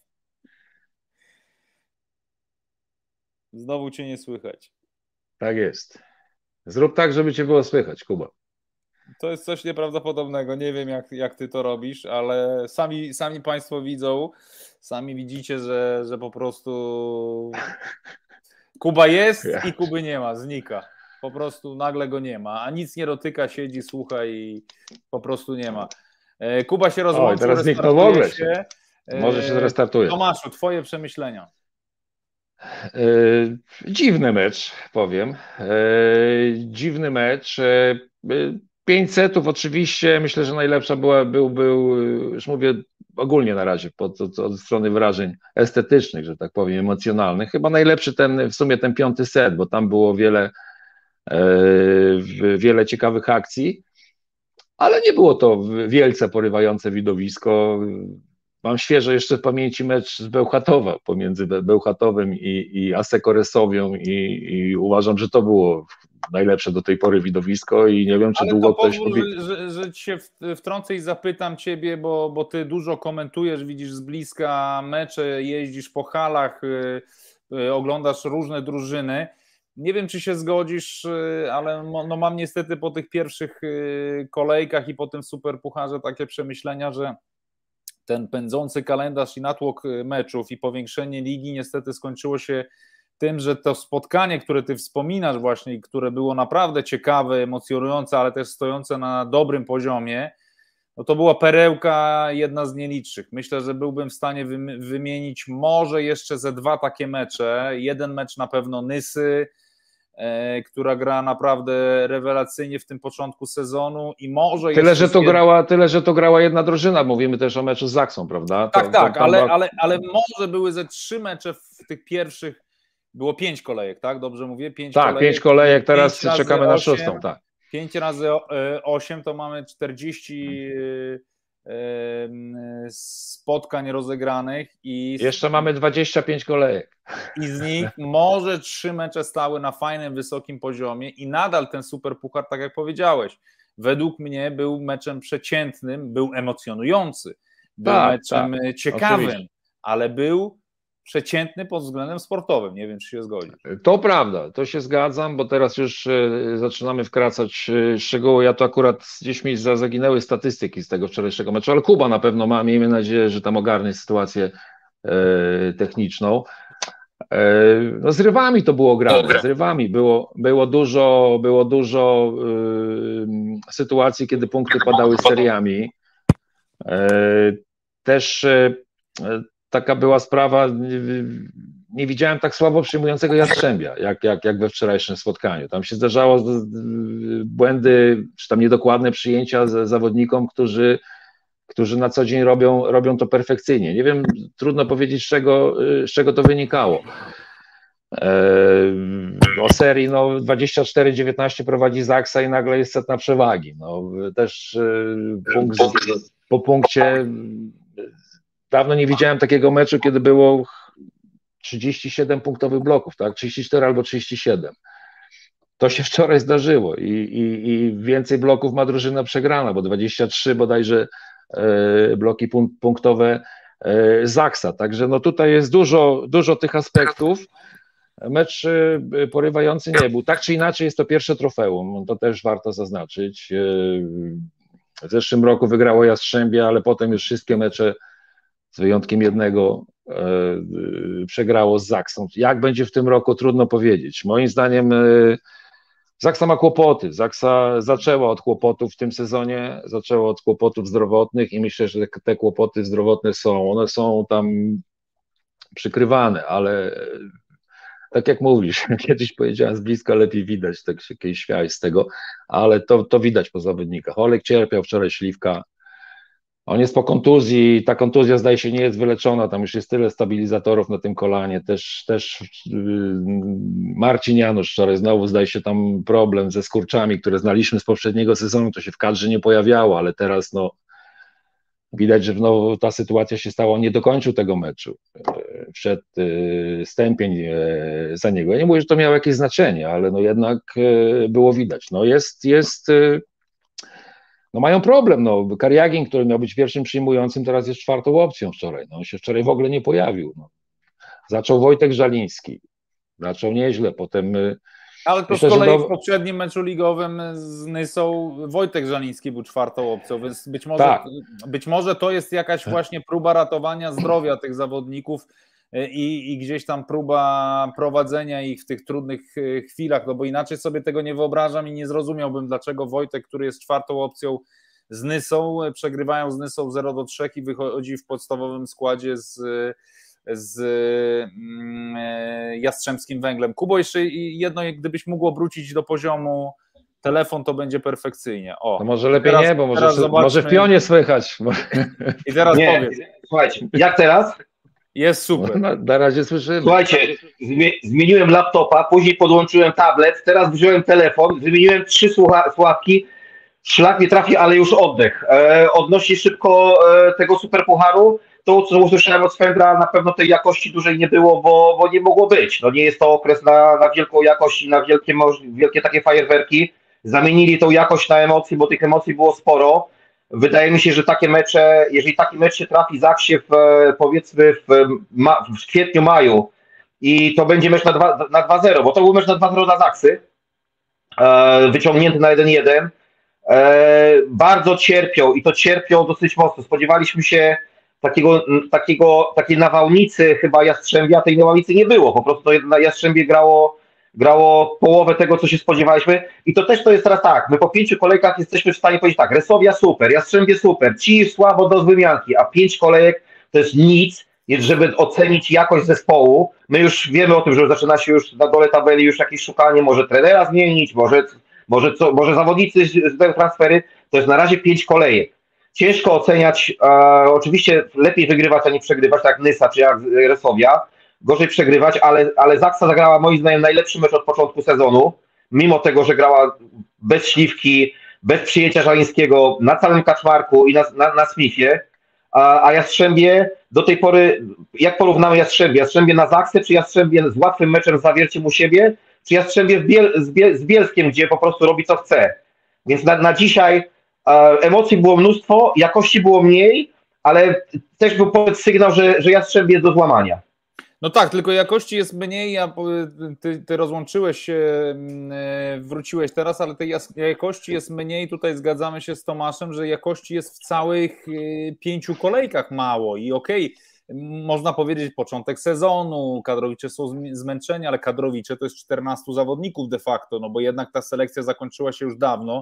Znowu cię nie słychać. Tak jest. Zrób tak, żeby cię było słychać, Kuba. To jest coś nieprawdopodobnego. Nie wiem, jak, jak ty to robisz, ale sami, sami państwo widzą, sami widzicie, że, że po prostu Kuba jest i Kuby nie ma, znika. Po prostu nagle go nie ma, a nic nie dotyka, siedzi, słucha i po prostu nie ma. Kuba się rozłączył. Oj, teraz zniknął w ogóle się. Może się zrestartuje. Tomaszu, twoje przemyślenia. Dziwny mecz, powiem. Dziwny mecz. Pięć setów oczywiście, myślę, że najlepsza była, był, był, już mówię ogólnie na razie, pod, od, od strony wrażeń estetycznych, że tak powiem, emocjonalnych. Chyba najlepszy ten, w sumie ten piąty set, bo tam było wiele, wiele ciekawych akcji. Ale nie było to wielce porywające widowisko. Mam świeżo jeszcze w pamięci mecz z Bełchatowa pomiędzy Bełchatowem i, i Asekoresowią i, i uważam, że to było najlepsze do tej pory widowisko i nie wiem, czy ale długo to ktoś... pozwól, że, że, że cię wtrącę i zapytam ciebie, bo, bo ty dużo komentujesz, widzisz z bliska mecze, jeździsz po halach, yy, oglądasz różne drużyny. Nie wiem, czy się zgodzisz, ale no mam niestety po tych pierwszych kolejkach i po tym superpucharze takie przemyślenia, że ten pędzący kalendarz i natłok meczów i powiększenie ligi niestety skończyło się tym, że to spotkanie, które ty wspominasz właśnie, które było naprawdę ciekawe, emocjonujące, ale też stojące na dobrym poziomie, no to była perełka jedna z nielicznych. Myślę, że byłbym w stanie wymienić może jeszcze ze dwa takie mecze. Jeden mecz na pewno Nysy, która gra naprawdę rewelacyjnie w tym początku sezonu i może tyle, że to jed... grała, tyle, że to grała jedna drużyna, mówimy też o meczu z Zaksą, prawda? Tak, to, tak, to, ale, była... ale, ale może były ze trzy mecze w tych pierwszych, było pięć kolejek, tak? Dobrze mówię? Pięć tak, kolejek, pięć kolejek, teraz pięć czekamy na osiem, szóstą, tak. pięć razy osiem to mamy czterdzieści spotkań rozegranych i jeszcze mamy dwadzieścia pięć kolejek. I z nich może trzy mecze stały na fajnym, wysokim poziomie i nadal ten superpuchar, tak jak powiedziałeś, według mnie był meczem przeciętnym, był emocjonujący, był tak, meczem tak, ciekawym, oczywiście. ale był przeciętny pod względem sportowym. Nie wiem, czy się zgodzi. To prawda, to się zgadzam, bo teraz już zaczynamy wkracać szczegóły. Ja to akurat gdzieś mi zaginęły statystyki z tego wczorajszego meczu, ale Kuba na pewno ma, miejmy nadzieję, że tam ogarnie sytuację techniczną. No z rywami to było grane, z rywami było, było dużo, było dużo sytuacji, kiedy punkty padały seriami. Też taka była sprawa, nie widziałem tak słabo przyjmującego Jastrzębia, jak, jak, jak we wczorajszym spotkaniu. Tam się zdarzało błędy, czy tam niedokładne przyjęcia zawodnikom, którzy, którzy na co dzień robią, robią to perfekcyjnie. Nie wiem, trudno powiedzieć, z czego, z czego to wynikało. O serii no, dwadzieścia cztery dziewiętnaście prowadzi Zaksa i nagle jest setna przewagi. No, też punkt, po punkcie dawno nie widziałem takiego meczu, kiedy było trzydzieści siedem punktowych bloków, tak? trzydzieści cztery albo trzydzieści siedem. To się wczoraj zdarzyło i, i, i więcej bloków ma drużyna przegrana, bo dwadzieścia trzy bodajże e, bloki punk punktowe e, Zaksa. Także no tutaj jest dużo, dużo tych aspektów. Mecz e, porywający nie był. Tak czy inaczej jest to pierwsze trofeum, to też warto zaznaczyć. E, w zeszłym roku wygrało Jastrzębie, ale potem już wszystkie mecze z wyjątkiem jednego e, przegrało z Zaksą. Jak będzie w tym roku, trudno powiedzieć. Moim zdaniem e, Zaksa ma kłopoty. Zaksa zaczęła od kłopotów w tym sezonie, zaczęła od kłopotów zdrowotnych i myślę, że te, te kłopoty zdrowotne są. One są tam przykrywane, ale tak jak mówisz, kiedyś powiedziałem z bliska lepiej widać, tak się kiedyś śmiałeś z tego, ale to, to widać po zawodnikach. Olek cierpiał, wczoraj Śliwka. On jest po kontuzji, ta kontuzja zdaje się nie jest wyleczona, tam już jest tyle stabilizatorów na tym kolanie, też, też Marcin Janusz wczoraj znowu zdaje się tam problem ze skurczami, które znaliśmy z poprzedniego sezonu, to się w kadrze nie pojawiało, ale teraz no widać, że znowu ta sytuacja się stała, on nie dokończył tego meczu, wszedł Stępień za niego. Ja nie mówię, że to miało jakieś znaczenie, ale no jednak było widać, no jest, jest no mają problem, no Kariagin, który miał być pierwszym przyjmującym, teraz jest czwartą opcją wczoraj, no on się wczoraj w ogóle nie pojawił, no. Zaczął Wojtek Żaliński, zaczął nieźle, potem... Ale to myślę, z kolei do... w poprzednim meczu ligowym z Nysą Wojtek Żaliński był czwartą opcją, więc być może, tak. być może to jest jakaś właśnie próba ratowania zdrowia tych zawodników i, i gdzieś tam próba prowadzenia ich w tych trudnych chwilach, no bo inaczej sobie tego nie wyobrażam i nie zrozumiałbym, dlaczego Wojtek, który jest czwartą opcją z Nysą, przegrywają z Nysą zero do trzech i wychodzi w podstawowym składzie z, z Jastrzębskim Węglem. Kubo, jeszcze jedno, gdybyś mógł obrócić do poziomu telefon, to będzie perfekcyjnie. O, no może lepiej teraz, nie, bo może, może w pionie słychać. I teraz nie, powiedz. Słuchajcie, jak teraz? Jest super. No, na razie słyszymy. Słuchajcie, zmieniłem laptopa, później podłączyłem tablet, teraz wziąłem telefon, wymieniłem trzy słucha słuchawki, szlak nie trafi, ale już oddech. E, odnośnie szybko e, tego superpucharu, to co usłyszałem od Swędra, na pewno tej jakości dużej nie było, bo, bo nie mogło być. No nie jest to okres na, na wielką jakość i na wielkie, wielkie takie fajerwerki. Zamienili tą jakość na emocje, bo tych emocji było sporo. Wydaje mi się, że takie mecze, jeżeli taki mecz się trafi Zaksie w, powiedzmy w, ma, w kwietniu, maju i to będzie mecz na dwa zero, bo to był mecz na dwa zero dla Zaksy, e, wyciągnięty na jeden jeden, e, bardzo cierpią i to cierpią dosyć mocno. Spodziewaliśmy się takiego, takiego, takiej nawałnicy chyba Jastrzębia, tej nawałnicy nie było, po prostu to Jastrzębie grało grało połowę tego, co się spodziewaliśmy i to też to jest teraz tak, my po pięciu kolejkach jesteśmy w stanie powiedzieć tak, Resowia super, Jastrzębie super, ci słabo do wymianki, a pięć kolejek to jest nic, żeby ocenić jakość zespołu. My już wiemy o tym, że zaczyna się już na dole tabeli już jakieś szukanie, może trenera zmienić, może, może, co, może zawodnicy zdają transfery, to jest na razie pięć kolejek. Ciężko oceniać, e, oczywiście lepiej wygrywać, a nie przegrywać, tak jak Nysa czy jak Resowia, gorzej przegrywać, ale, ale Zaksa zagrała moim zdaniem najlepszy mecz od początku sezonu, mimo tego, że grała bez Śliwki, bez przyjęcia Żalińskiego, na całym Kaczmarku i na, na, na Smithie, a, a Jastrzębie do tej pory, jak porównamy Jastrzębie? Jastrzębie na Zaksę, czy Jastrzębie z łatwym meczem z Zawierciem u siebie, czy Jastrzębie w Biel, z, Biel, z Bielskiem, gdzie po prostu robi co chce. Więc na, na dzisiaj e, emocji było mnóstwo, jakości było mniej, ale też był sygnał, że, że Jastrzębie jest do złamania. No tak, tylko jakości jest mniej, ja, ty, ty rozłączyłeś się, wróciłeś teraz, ale tej jakości jest mniej, tutaj zgadzamy się z Tomaszem, że jakości jest w całych pięciu kolejkach mało i okej, okay, można powiedzieć początek sezonu, kadrowicze są zmęczeni, ale kadrowicze to jest czternastu zawodników de facto, no bo jednak ta selekcja zakończyła się już dawno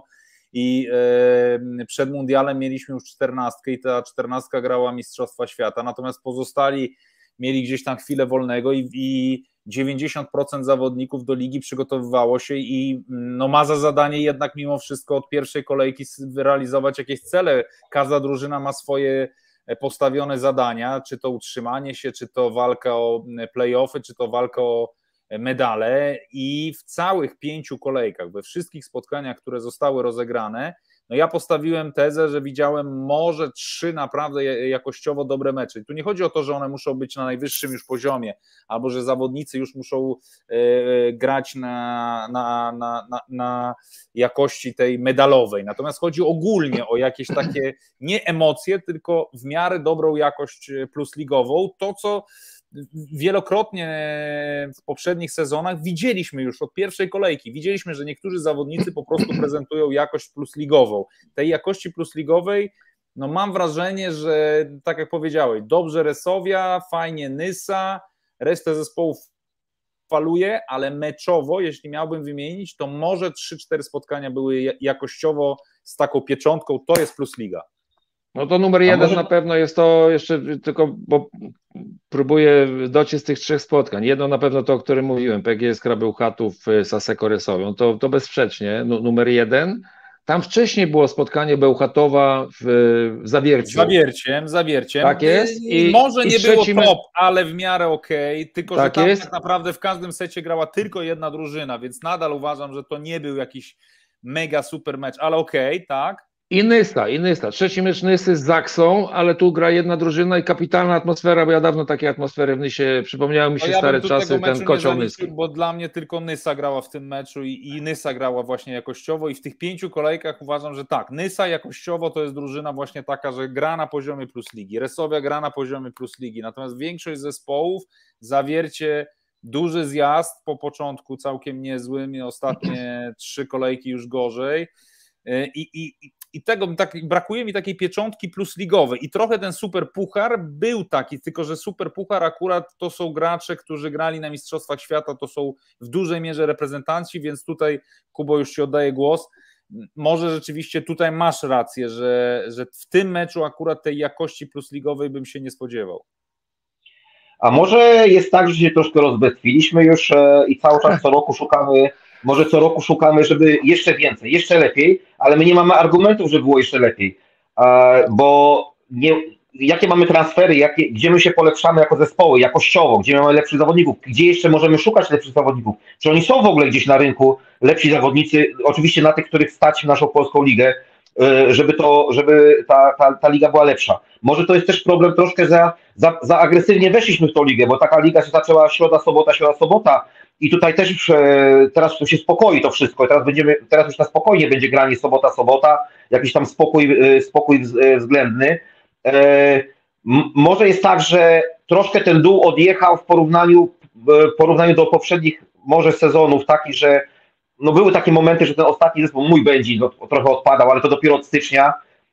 i przed mundialem mieliśmy już czternastkę i ta czternastka grała Mistrzostwa Świata, natomiast pozostali mieli gdzieś tam chwilę wolnego i, i dziewięćdziesiąt procent zawodników do ligi przygotowywało się i no ma za zadanie jednak mimo wszystko od pierwszej kolejki realizować jakieś cele. Każda drużyna ma swoje postawione zadania, czy to utrzymanie się, czy to walka o play-offy, czy to walka o medale i w całych pięciu kolejkach, we wszystkich spotkaniach, które zostały rozegrane, no ja postawiłem tezę, że widziałem może trzy naprawdę jakościowo dobre mecze. I tu nie chodzi o to, że one muszą być na najwyższym już poziomie, albo że zawodnicy już muszą e, grać na, na, na, na, na jakości tej medalowej. Natomiast chodzi ogólnie o jakieś takie nie emocje, tylko w miarę dobrą jakość plusligową. To, co wielokrotnie w poprzednich sezonach widzieliśmy już od pierwszej kolejki, widzieliśmy, że niektórzy zawodnicy po prostu prezentują jakość plusligową. Tej jakości plusligowej, no mam wrażenie, że tak jak powiedziałeś, dobrze Resovia, fajnie Nysa, resztę zespołów faluje, ale meczowo, jeśli miałbym wymienić, to może trzy cztery spotkania były jakościowo z taką pieczątką, to jest Plusliga. No to numer jeden może... na pewno jest to jeszcze tylko, bo próbuję dociec z tych trzech spotkań. Jedno na pewno to, o którym mówiłem, P G S Krabełchatów z Asseco Resowią, to, to bezsprzecznie numer jeden. Tam wcześniej było spotkanie Bełchatowa w, w Zawierciu. Zawierciem, Zawierciem. Tak jest. I, może i nie było top, ale w miarę okej, okay, tylko tak że tam jest. Tak naprawdę w każdym secie grała tylko jedna drużyna, więc nadal uważam, że to nie był jakiś mega super mecz, ale okej, okay, tak. I Nysa, i Nysa. Trzeci mecz Nysy z Zaksą, ale tu gra jedna drużyna i kapitalna atmosfera, bo ja dawno takiej atmosfery w Nysie, przypomniały mi się ja stare czasy, ten kocioł Nyski. Bo dla mnie tylko Nysa grała w tym meczu i, i Nysa grała właśnie jakościowo i w tych pięciu kolejkach uważam, że tak, Nysa jakościowo to jest drużyna właśnie taka, że gra na poziomie plus ligi, Resovia gra na poziomie plus ligi, natomiast większość zespołów, Zawiercie, duży zjazd po początku całkiem niezłym i ostatnie trzy kolejki już gorzej i, i, i tego tak, brakuje mi takiej pieczątki plusligowej i trochę ten super puchar był taki, tylko że super puchar akurat to są gracze, którzy grali na Mistrzostwach Świata, to są w dużej mierze reprezentanci, więc tutaj Kubo już Ci oddaję głos, może rzeczywiście tutaj masz rację, że, że w tym meczu akurat tej jakości plusligowej bym się nie spodziewał. A może jest tak, że się troszkę rozbestwiliśmy już i cały czas co roku szukamy, może co roku szukamy, żeby jeszcze więcej, jeszcze lepiej, ale my nie mamy argumentów, żeby było jeszcze lepiej, bo nie, jakie mamy transfery, jakie, gdzie my się polepszamy jako zespoły, jakościowo, gdzie mamy lepszych zawodników, gdzie jeszcze możemy szukać lepszych zawodników, czy oni są w ogóle gdzieś na rynku, lepsi zawodnicy, oczywiście na tych, których stać w naszą polską ligę, żeby to, żeby ta, ta, ta liga była lepsza. Może to jest też problem troszkę za, za, za agresywnie weszliśmy w tą ligę, bo taka liga się zaczęła środa, sobota, środa, sobota i tutaj też już teraz to się spokoi to wszystko. Teraz będziemy, teraz już na spokojnie będzie granie sobota, sobota, jakiś tam spokój, spokój względny. Może jest tak, że troszkę ten dół odjechał w porównaniu, w porównaniu do poprzednich może sezonów, taki, że no były takie momenty, że ten ostatni zespół, mój Będzin, no, trochę odpadał, ale to dopiero od stycznia.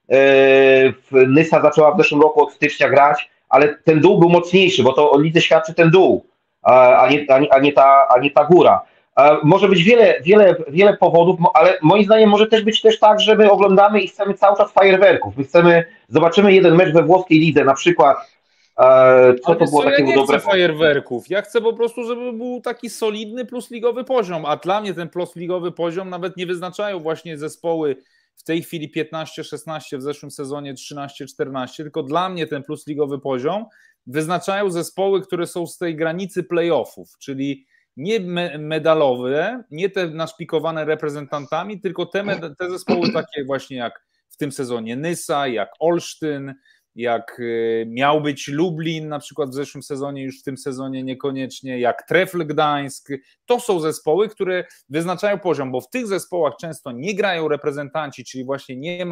Yy, Nysa zaczęła w zeszłym roku od stycznia grać, ale ten dół był mocniejszy, bo to o lidze świadczy ten dół, a nie, a nie, a nie, ta, a nie ta góra. Może być wiele, wiele, wiele powodów, ale moim zdaniem może też być też tak, że my oglądamy i chcemy cały czas fajerwerków. My chcemy, zobaczymy jeden mecz we włoskiej lidze, na przykład co ale to było co, takiego ja nie dobrego? Chcę fajerwerków. Ja chcę po prostu, żeby był taki solidny plusligowy poziom, a dla mnie ten plusligowy poziom nawet nie wyznaczają właśnie zespoły w tej chwili piętnaście szesnaście, w zeszłym sezonie trzynaście czternaście, tylko dla mnie ten plusligowy poziom wyznaczają zespoły, które są z tej granicy playoffów, czyli nie me- medalowe, nie te naszpikowane reprezentantami, tylko te, med- te zespoły takie właśnie jak w tym sezonie Nysa, jak Olsztyn, jak miał być Lublin na przykład w zeszłym sezonie, już w tym sezonie niekoniecznie, jak Trefl Gdańsk, to są zespoły, które wyznaczają poziom, bo w tych zespołach często nie grają reprezentanci, czyli właśnie nie ma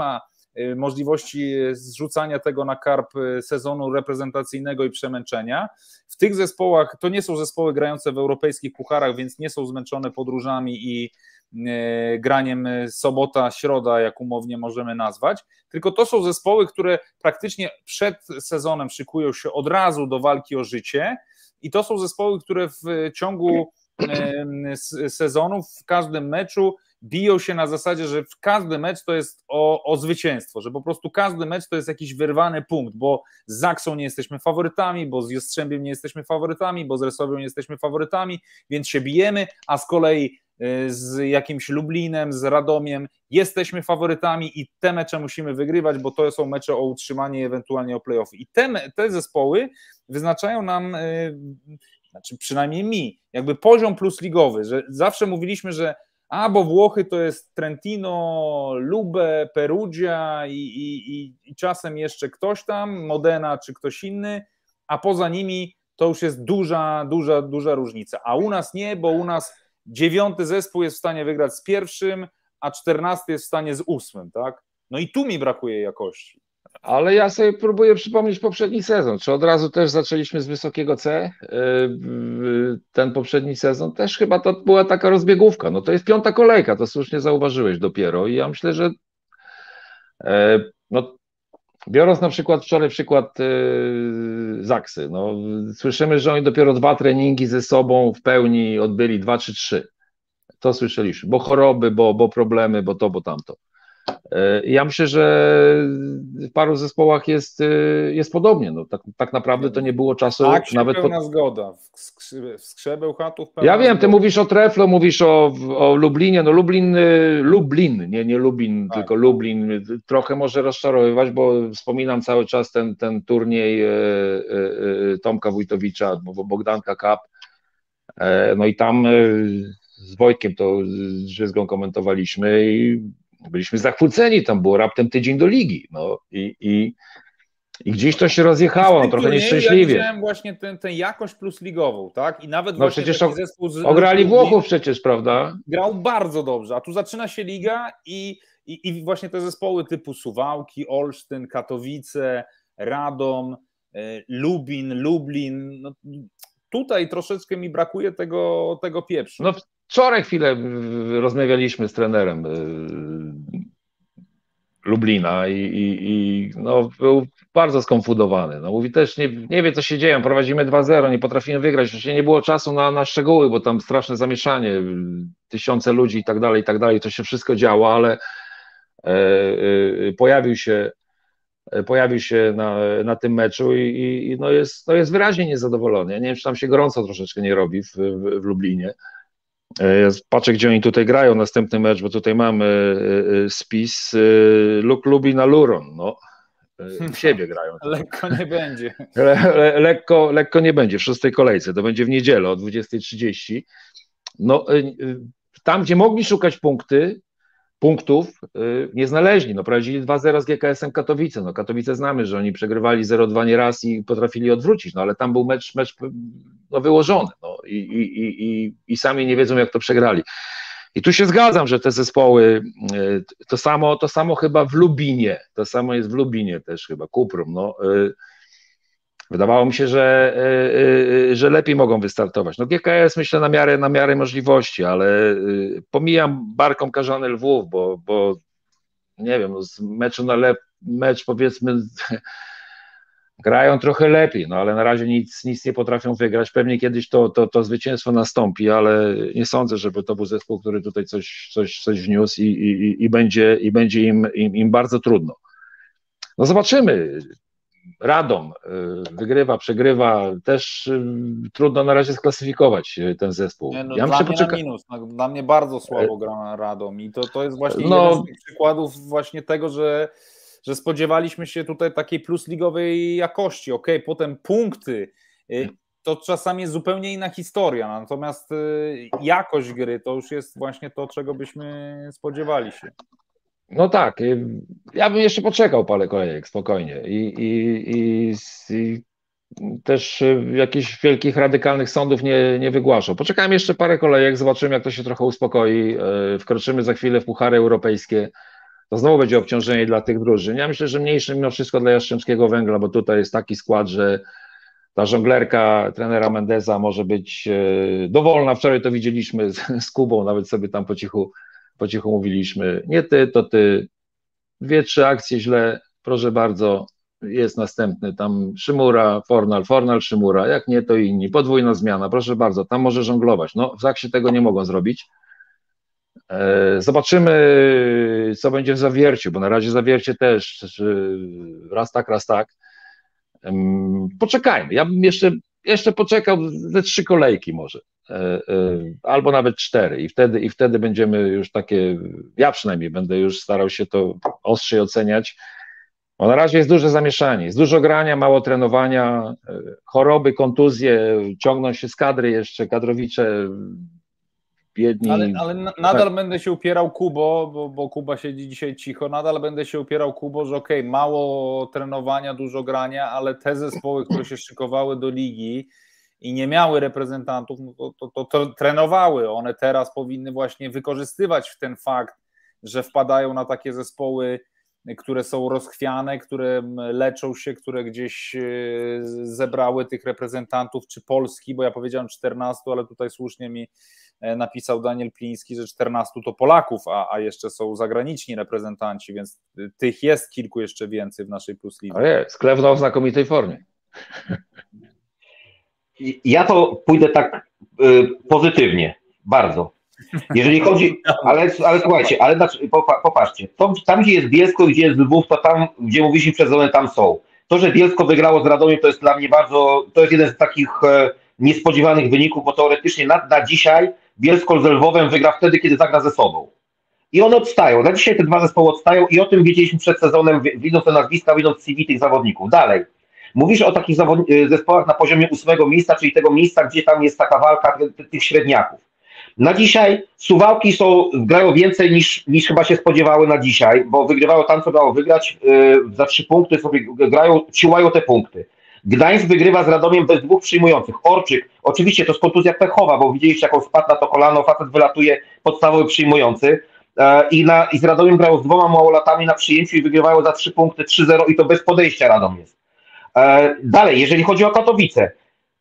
możliwości zrzucania tego na karp sezonu reprezentacyjnego i przemęczenia. W tych zespołach, to nie są zespoły grające w europejskich pucharach, więc nie są zmęczone podróżami i graniem sobota, środa, jak umownie możemy nazwać, tylko to są zespoły, które praktycznie przed sezonem szykują się od razu do walki o życie i to są zespoły, które w ciągu sezonów w każdym meczu biją się na zasadzie, że w każdy mecz to jest o, o zwycięstwo, że po prostu każdy mecz to jest jakiś wyrwany punkt, bo z Zaksą nie jesteśmy faworytami, bo z Jastrzębiem nie jesteśmy faworytami, bo z Resowią nie jesteśmy faworytami, więc się bijemy, a z kolei z jakimś Lublinem, z Radomiem jesteśmy faworytami i te mecze musimy wygrywać, bo to są mecze o utrzymanie i ewentualnie o play-offy. I te, te zespoły wyznaczają nam, znaczy przynajmniej mi, jakby poziom plus ligowy, że zawsze mówiliśmy, że a, bo Włochy to jest Trentino, Lube, Perugia i, i, i czasem jeszcze ktoś tam, Modena czy ktoś inny, a poza nimi to już jest duża, duża, duża różnica. A u nas nie, bo u nas dziewiąty zespół jest w stanie wygrać z pierwszym, a czternasty jest w stanie z ósmym, tak? No i tu mi brakuje jakości. Ale ja sobie próbuję przypomnieć poprzedni sezon. Czy od razu też zaczęliśmy z wysokiego C? Ten poprzedni sezon też chyba to była taka rozbiegówka. No to jest piąta kolejka, to słusznie zauważyłeś dopiero. I ja myślę, że no, biorąc na przykład wczoraj przykład Zaksy, no, słyszymy, że oni dopiero dwa treningi ze sobą w pełni odbyli, dwa czy trzy. To słyszeliśmy, bo choroby, bo, bo problemy, bo to, bo tamto. Ja myślę, że w paru zespołach jest, jest podobnie. No, tak, tak naprawdę to nie było czasu. Tak, nawet pełna po... zgoda. W Skrzebeł Chatów pełna Ja wiem, zgoda. ty mówisz o Treflo, mówisz o, o Lublinie. No Lublin, Lublin, nie, nie Lubin, tak, tylko Lublin. Trochę może rozczarowywać, bo wspominam cały czas ten, ten turniej e, e, Tomka Wójtowicza, Bogdanka Cup. E, no i tam e, z Wojtkiem to z Żyzgą komentowaliśmy i byliśmy zachwyceni, tam było raptem tydzień do ligi, no i, i, i gdzieś to się rozjechało, no, trochę nieszczęśliwie. Ja widziałem właśnie tę ten, ten jakość plus ligową, tak? I nawet no właśnie przecież taki o, zespół z ograli Włochów przecież, prawda? Grał bardzo dobrze, a tu zaczyna się liga i, i, i właśnie te zespoły typu Suwałki, Olsztyn, Katowice, Radom, Lubin, Lublin, no, tutaj troszeczkę mi brakuje tego, tego pieprzu. No wczoraj chwilę rozmawialiśmy z trenerem Lublina i, i, i no, był bardzo skonfudowany. No, mówi też, nie, nie wie co się dzieje, prowadzimy dwa zero, nie potrafimy wygrać, oczywiście nie było czasu na, na szczegóły, bo tam straszne zamieszanie, tysiące ludzi i tak dalej, i tak dalej, to się wszystko działo, ale e, e, pojawił się pojawił się na, na tym meczu i, i no jest, no jest wyraźnie niezadowolony. Ja nie wiem, czy tam się gorąco troszeczkę nie robi w, w, w Lublinie. Ja patrzę, gdzie oni tutaj grają następny mecz, bo tutaj mamy spis Luk Lubin na Luron. No, w siebie grają. Lekko nie będzie. Le, le, lekko, lekko nie będzie w szóstej kolejce. To będzie w niedzielę o dwudziestej trzydzieści. No, tam, gdzie mogli szukać punkty, punktów nie znaleźli, no prowadzili dwa zero z G K S-em Katowice, no Katowice znamy, że oni przegrywali zero dwa nieraz i potrafili odwrócić, no ale tam był mecz, mecz no, wyłożony, no i, i, i, i sami nie wiedzą jak to przegrali. I tu się zgadzam, że te zespoły, to samo, to samo chyba w Lubinie, to samo jest w Lubinie też chyba, Kuprum, no wydawało mi się, że, że lepiej mogą wystartować. No G K S myślę na miarę, na miarę możliwości, ale pomijam Barką Karzany Lwów, bo, bo nie wiem, z meczu na lep, mecz powiedzmy grają trochę lepiej, no ale na razie nic, nic nie potrafią wygrać. Pewnie kiedyś to, to, to zwycięstwo nastąpi, ale nie sądzę, żeby to był zespół, który tutaj coś, coś, coś wniósł i, i, i będzie, i będzie im, im, im bardzo trudno. No zobaczymy. Radom wygrywa, przegrywa, też trudno na razie sklasyfikować ten zespół. Nie, no, ja dla mnie poczeka... na minus, dla mnie bardzo słabo gra Radom i to, to jest właśnie no... jeden z tych przykładów właśnie tego, że, że spodziewaliśmy się tutaj takiej plusligowej jakości, okej, okay, potem punkty, to czasami jest zupełnie inna historia, natomiast jakość gry to już jest właśnie to, czego byśmy spodziewali się. No tak, ja bym jeszcze poczekał parę kolejek spokojnie i, i, i, i też jakichś wielkich, radykalnych sądów nie, nie wygłaszał. Poczekałem jeszcze parę kolejek, zobaczymy jak to się trochę uspokoi, wkroczymy za chwilę w puchary europejskie, to znowu będzie obciążenie dla tych drużyn. Ja myślę, że mniejsze mimo wszystko dla Jastrzębskiego Węgla, bo tutaj jest taki skład, że ta żonglerka trenera Mendeza może być dowolna. Wczoraj to widzieliśmy z, z Kubą, nawet sobie tam po cichu, po cichu mówiliśmy. Nie ty, to ty. Dwie, trzy akcje źle, proszę bardzo, jest następny. Tam Szymura, Fornal, Fornal, Szymura. Jak nie, to inni. Podwójna zmiana, proszę bardzo, tam może żonglować. No, w Zaksie tego nie mogą zrobić. Zobaczymy, co będzie w Zawierciu, bo na razie Zawiercie też raz tak, raz tak. Poczekajmy, ja bym jeszcze, jeszcze poczekał ze trzy kolejki może, albo nawet cztery i wtedy, i wtedy będziemy już takie, ja przynajmniej będę już starał się to ostrzej oceniać, bo na razie jest duże zamieszanie, jest dużo grania, mało trenowania, choroby, kontuzje, ciągną się z kadry jeszcze, kadrowicze. Biedni. Ale, ale nadal tak. Będę się upierał Kubo, bo, bo Kuba siedzi dzisiaj cicho, nadal będę się upierał Kubo, że okej, okay, mało trenowania, dużo grania, ale te zespoły, które się szykowały do ligi i nie miały reprezentantów, no to, to, to, to trenowały. One teraz powinny właśnie wykorzystywać ten fakt, że wpadają na takie zespoły, które są rozchwiane, które leczą się, które gdzieś zebrały tych reprezentantów, czy Polski, bo ja powiedziałem czternastu, ale tutaj słusznie mi napisał Daniel Pliński, że czternastu to Polaków, a, a jeszcze są zagraniczni reprezentanci, więc tych jest kilku jeszcze więcej w naszej Plus Lidze. A jest, Klewno w znakomitej formie. Ja to pójdę tak y, pozytywnie, bardzo. Jeżeli chodzi, ale, ale słuchajcie, ale popatrzcie, to, tam gdzie jest Bielsko i gdzie jest Lwów, to tam, gdzie mówiliśmy przed sezonem, tam są. To, że Bielsko wygrało z Radomiem, to jest dla mnie bardzo, to jest jeden z takich e, niespodziewanych wyników, bo teoretycznie na, na dzisiaj Bielsko z Lwowem wygra wtedy, kiedy zagra ze sobą. I one odstają. Na dzisiaj te dwa zespoły odstają i o tym wiedzieliśmy przed sezonem, widząc te nazwiska, widząc C V tych zawodników. Dalej. Mówisz o takich zespołach na poziomie ósmego miejsca, czyli tego miejsca, gdzie tam jest taka walka tych średniaków. Na dzisiaj Suwałki są, grają więcej niż, niż chyba się spodziewały na dzisiaj, bo wygrywają tam, co dało wygrać, yy, za trzy punkty sobie grają, ciłają te punkty. Gdańsk wygrywa z Radomiem bez dwóch przyjmujących. Orczyk, oczywiście to jest kontuzja pechowa, bo widzieliście, jak on spadł na to kolano, facet wylatuje podstawowy przyjmujący yy, i, na, i z Radomiem grają z dwoma małolatami na przyjęciu i wygrywają za trzy punkty, trzy zero i to bez podejścia Radom jest. Yy, dalej, jeżeli chodzi o Katowice,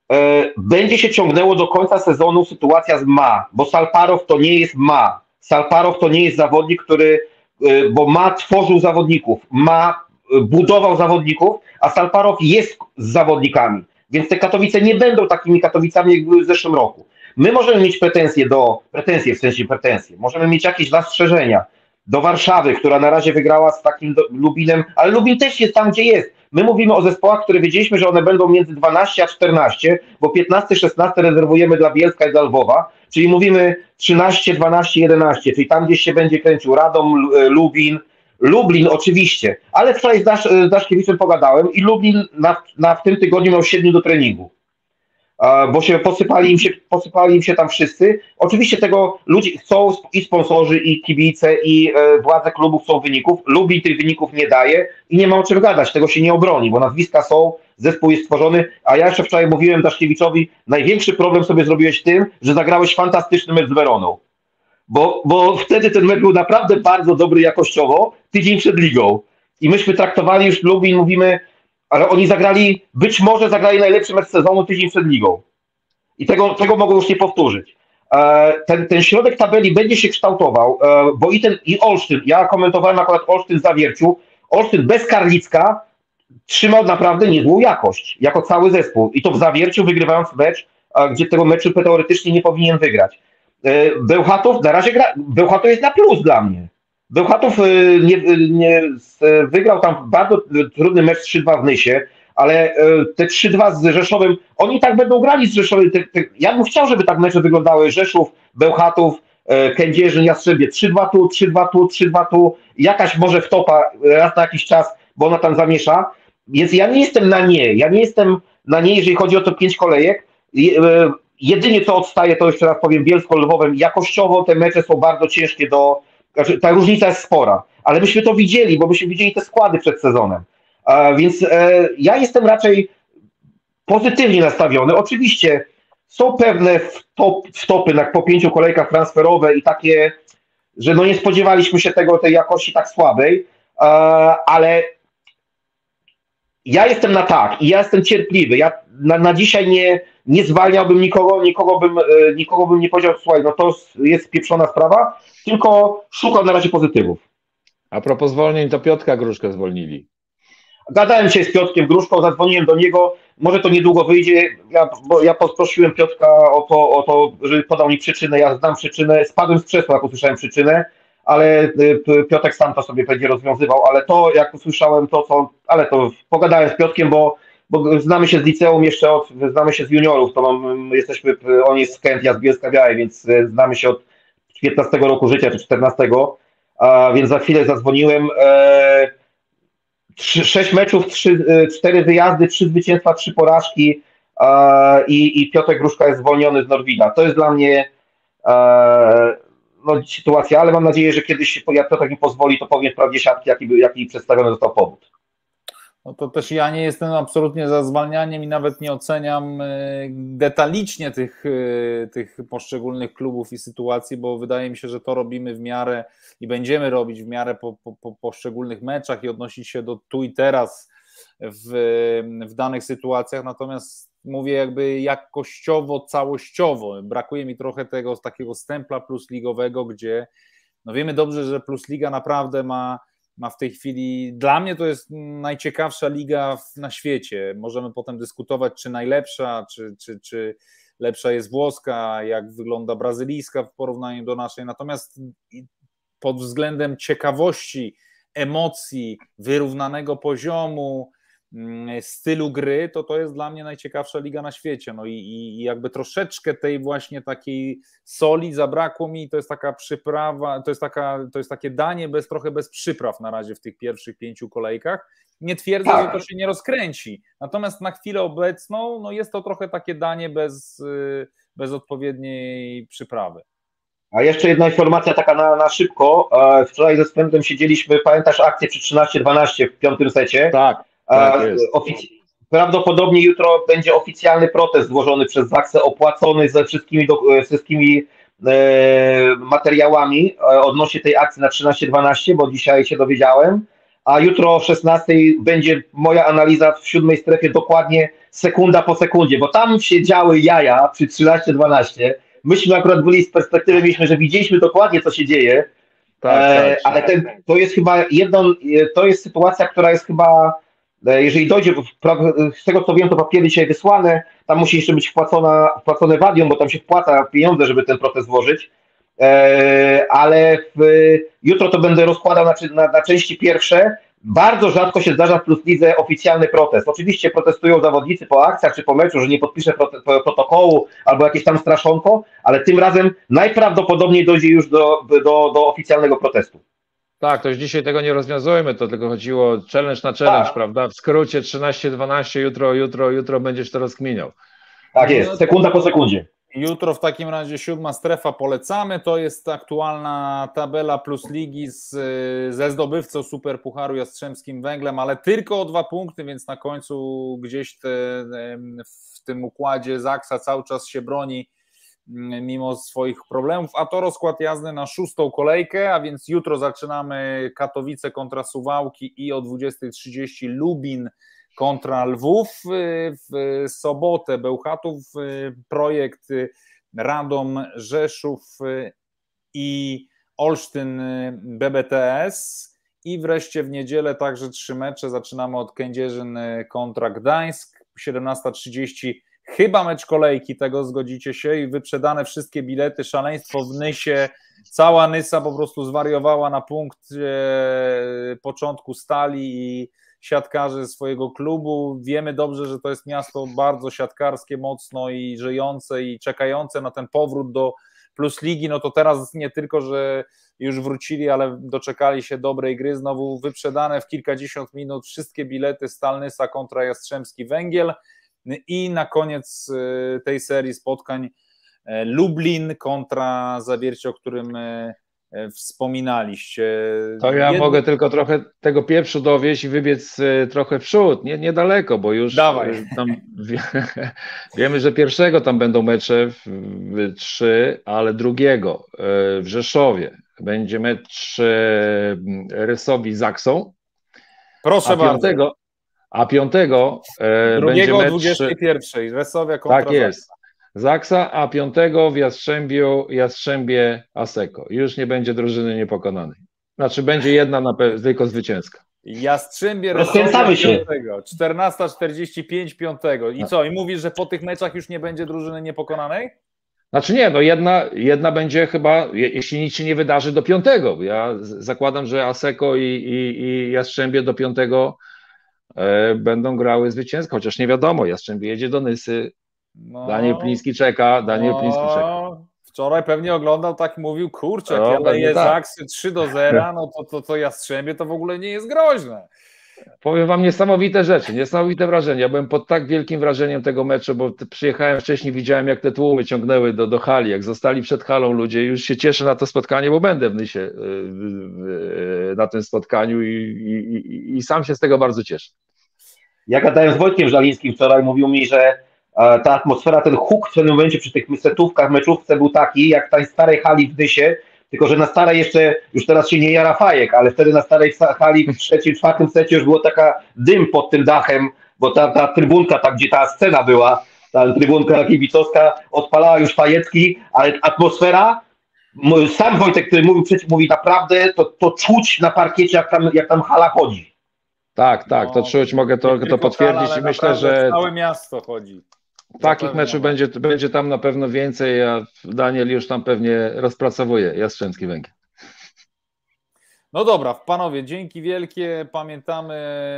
będzie się ciągnęło do końca sezonu sytuacja z Ma, bo Salparow to nie jest Ma. Salparow to nie jest zawodnik, który, bo Ma tworzył zawodników, Ma budował zawodników, a Salparow jest z zawodnikami, więc te Katowice nie będą takimi Katowicami, jak były w zeszłym roku. My możemy mieć pretensje do, pretensje w sensie pretensje, możemy mieć jakieś zastrzeżenia do Warszawy, która na razie wygrała z takim Lubinem, ale Lubin też jest tam, gdzie jest. My mówimy o zespołach, które wiedzieliśmy, że one będą między dwanaście a czternaście, bo piętnaście szesnaście rezerwujemy dla Bielska i dla Lwowa, czyli mówimy trzynaście, dwanaście, jedenaście, czyli tam gdzieś się będzie kręcił Radom, Lubin, Lublin oczywiście, ale wczoraj z, Dasz, z Daszkiewiczem pogadałem i Lublin na, na, w tym tygodniu miał siedmiu do treningu, bo się posypali im się, posypali im się tam wszyscy. Oczywiście tego ludzie chcą i sponsorzy, i kibice, i e, władze klubu chcą wyników. Lublin tych wyników nie daje i nie ma o czym gadać, tego się nie obroni, bo nazwiska są, zespół jest stworzony, a ja jeszcze wczoraj mówiłem Daszkiewiczowi, największy problem sobie zrobiłeś tym, że zagrałeś fantastyczny mecz z Weroną, bo, bo wtedy ten mecz był naprawdę bardzo dobry jakościowo, tydzień przed ligą i myśmy traktowali już Lublin, mówimy, ale oni zagrali, być może zagrali najlepszy mecz sezonu tydzień przed ligą. I tego, tego mogą już nie powtórzyć. Ten, ten środek tabeli będzie się kształtował, bo i ten, i Olsztyn, ja komentowałem akurat Olsztyn w Zawierciu, Olsztyn bez Karlicka trzymał naprawdę niezłą jakość, jako cały zespół. I to w Zawierciu, wygrywając mecz, gdzie tego meczu teoretycznie nie powinien wygrać. Bełchatów na razie gra, Bełchatów jest na plus dla mnie. Bełchatów nie, nie, wygrał tam bardzo trudny mecz trzy dwa w Nysie, ale te trzy dwa z Rzeszowem, oni tak będą grali z Rzeszowem. Te, te, ja bym chciał, żeby tak mecze wyglądały. Rzeszów, Bełchatów, Kędzierzyn, Jastrzębie. trzy dwa tu, trzy dwa tu, trzy dwa tu. Jakaś może wtopa raz na jakiś czas, bo ona tam zamiesza. Więc ja nie jestem na nie. Ja nie jestem na nie, jeżeli chodzi o to pięć kolejek. Jedynie co odstaje, to jeszcze raz powiem, Bielsko-Lwowem. Jakościowo te mecze są bardzo ciężkie do... Znaczy, ta różnica jest spora, ale myśmy to widzieli, bo myśmy widzieli te składy przed sezonem. A więc e, ja jestem raczej pozytywnie nastawiony. Oczywiście są pewne wtop, wtopy na, po pięciu kolejkach transferowe i takie że no nie spodziewaliśmy się tego, tej jakości tak słabej, ale ja jestem na tak i ja jestem cierpliwy. Ja na, na dzisiaj nie, nie zwalniałbym nikogo, nikogo bym, nikogo bym nie powiedział, słuchaj, no to jest pieprzona sprawa, tylko szukam na razie pozytywów. A propos zwolnień, to Piotrka Gruszkę zwolnili. Gadałem się z Piotrkiem Gruszką, zadzwoniłem do niego, może to niedługo wyjdzie, ja, bo ja poprosiłem Piotrka o to, o to, żeby podał mi przyczynę, ja znam przyczynę, spadłem z krzesła, jak usłyszałem przyczynę, ale Piotrek sam to sobie będzie rozwiązywał, ale to, jak usłyszałem to, co, ale to pogadałem z Piotrkiem, bo, bo znamy się z liceum jeszcze od, znamy się z juniorów, to mam, jesteśmy, on jest z Kęt, ja z Bielska-Białej, więc znamy się od piętnastego roku życia, czy czternastego, a więc za chwilę zadzwoniłem. E, trzy, sześć meczów, trzy, cztery wyjazdy, trzy zwycięstwa, trzy porażki e, i, i Piotrek Gruszka jest zwolniony z Norwida. To jest dla mnie e, no, sytuacja, ale mam nadzieję, że kiedyś, jak Piotrek mi pozwoli, to powiem wprawdzie siatki, jaki, jaki przedstawiony został powód. No to też ja nie jestem absolutnie za zwalnianiem i nawet nie oceniam detalicznie tych, tych poszczególnych klubów i sytuacji, bo wydaje mi się, że to robimy w miarę i będziemy robić w miarę po, po, po poszczególnych meczach i odnosić się do tu i teraz w, w danych sytuacjach, natomiast mówię jakby jakościowo, całościowo. Brakuje mi trochę tego takiego stempla plusligowego, gdzie no wiemy dobrze, że Plusliga naprawdę ma ma w tej chwili, dla mnie to jest najciekawsza liga na świecie. Możemy potem dyskutować, czy najlepsza, czy, czy, czy lepsza jest włoska, jak wygląda brazylijska w porównaniu do naszej. Natomiast pod względem ciekawości, emocji, wyrównanego poziomu, stylu gry, to to jest dla mnie najciekawsza liga na świecie. No i, i jakby troszeczkę tej właśnie takiej soli zabrakło mi, to jest taka przyprawa, to jest, taka, to jest takie danie bez, trochę bez przypraw na razie w tych pierwszych pięciu kolejkach. Nie twierdzę, tak, że to się nie rozkręci, natomiast na chwilę obecną no jest to trochę takie danie bez, bez odpowiedniej przyprawy. A jeszcze jedna informacja taka na, na szybko. Wczoraj ze Spędem siedzieliśmy, pamiętasz akcję przy trzynaście dwanaście w piątym secie? Tak. Tak jest. Ofic- prawdopodobnie jutro będzie oficjalny protest złożony przez Zaksę, opłacony ze wszystkimi, do, wszystkimi e, materiałami e, odnośnie tej akcji na trzynaście dwanaście, bo dzisiaj się dowiedziałem, a jutro o szesnastej będzie moja analiza w siódmej strefie dokładnie sekunda po sekundzie, bo tam się działy jaja przy trzynaście dwanaście. Myśmy akurat byli z perspektywy, mieliśmy, że widzieliśmy dokładnie, co się dzieje, tak, e, tak, ale ten, to jest chyba jedną, to jest sytuacja, która jest chyba, jeżeli dojdzie, z tego co wiem, to papiery dzisiaj wysłane, tam musi jeszcze być wpłacona, wpłacone wadium, bo tam się wpłaca pieniądze, żeby ten protest włożyć, e, ale w, jutro to będę rozkładał na, na, na części pierwsze. Bardzo rzadko się zdarza w Pluslidze oficjalny protest. Oczywiście protestują zawodnicy po akcjach czy po meczu, że nie podpisze prote- protokołu albo jakieś tam straszonko, ale tym razem najprawdopodobniej dojdzie już do, do, do oficjalnego protestu. Tak, to już dzisiaj tego nie rozwiązujemy, to tylko chodziło challenge na challenge, tak, prawda? W skrócie trzynaście dwanaście, jutro, jutro, jutro będziesz to rozkminiał. Tak jest, sekunda po sekundzie. Jutro w takim razie siódma strefa polecamy, to jest aktualna tabela Plus Ligi z, ze zdobywcą Superpucharu Jastrzębskim Węglem, ale tylko o dwa punkty, więc na końcu gdzieś te, w tym układzie Zaksa cały czas się broni mimo swoich problemów, a to rozkład jazdy na szóstą kolejkę, a więc jutro zaczynamy Katowice kontra Suwałki i o dwudziestej trzydzieści Lubin kontra Lwów, w sobotę Bełchatów, projekt Radom, Rzeszów i Olsztyn B B T S i wreszcie w niedzielę także trzy mecze, zaczynamy od Kędzierzyn kontra Gdańsk, siedemnasta trzydzieści, chyba mecz kolejki, tego zgodzicie się, i wyprzedane wszystkie bilety, szaleństwo w Nysie, cała Nysa po prostu zwariowała na punkt początku Stali i siatkarzy swojego klubu. Wiemy dobrze, że to jest miasto bardzo siatkarskie, mocno i żyjące i czekające na ten powrót do Plus Ligi. No to teraz nie tylko, że już wrócili, ale doczekali się dobrej gry, znowu wyprzedane w kilkadziesiąt minut wszystkie bilety Stal Nysa kontra Jastrzębski Węgiel i na koniec tej serii spotkań Lublin kontra Zawiercie, o którym wspominaliście. To ja Jedno... mogę tylko trochę tego pieprzu dowieść i wybiec trochę w przód, nie, niedaleko, bo już Dawaj. Tam wie, wiemy, że pierwszego tam będą mecze w, w trzy, ale drugiego w Rzeszowie będzie mecz e, Rysowi z Zaksą. Proszę a piątego, bardzo. A piątego e, będzie mecz... o dwudziestej pierwszej. Resowia kontra Tak jest. Zaksa, a piątego w Jastrzębiu, Jastrzębie Aseko. Już nie będzie drużyny niepokonanej. Znaczy będzie jedna na pe- tylko zwycięska. Jastrzębie Rozkręcamy się. czternasta czterdzieści pięć piątego. I co? I mówisz, że po tych meczach już nie będzie drużyny niepokonanej? Znaczy nie, no jedna, jedna będzie chyba, je- jeśli nic się nie wydarzy, do piątego. Ja z- zakładam, że Aseko i, i, i Jastrzębie do piątego e, będą grały zwycięsko, chociaż nie wiadomo, Jastrzębie jedzie do Nysy, No, Daniel Pliński czeka, Daniel no, Pliński czeka. Wczoraj pewnie oglądał, tak mówił, kurczę, O, jak pewnie jest tak. Zaksy trzy do zera, no to, to, to Jastrzębie to w ogóle nie jest groźne. Powiem wam niesamowite rzeczy, niesamowite wrażenie. Ja byłem pod tak wielkim wrażeniem tego meczu, bo t- przyjechałem wcześniej, widziałem jak te tłumy ciągnęły do, do hali, jak zostali przed halą ludzie. Już się cieszę na to spotkanie, bo będę w Nysie yy, yy, na tym spotkaniu i, i, i, i sam się z tego bardzo cieszę. Ja gadałem z Wojtkiem Żalińskim wczoraj, mówił mi, że e, ta atmosfera, ten huk w pewnym momencie przy tych setówkach, meczówce był taki, jak w tej starej hali w Nysie, tylko że na starej jeszcze, już teraz się nie jara fajek, ale wtedy na starej hali w trzecim, czwartym secie już było taka dym pod tym dachem, bo ta, ta trybunka, tam gdzie ta scena była, ta trybunka kibicowska odpalała już fajeczki, ale atmosfera, m- sam Wojtek, który mówił przeciw, mówi naprawdę, to, to czuć na parkiecie, jak tam, jak tam hala chodzi. Tak, tak, to No, czuć, mogę to, nie to tylko potwierdzić Hala, i ale myślę, naprawdę że całe miasto chodzi. takich Zapewniam meczów was. będzie, będzie tam na pewno więcej, a Daniel już tam pewnie rozpracowuje Jastrzębski Węgiel. No dobra, panowie, dzięki wielkie, pamiętamy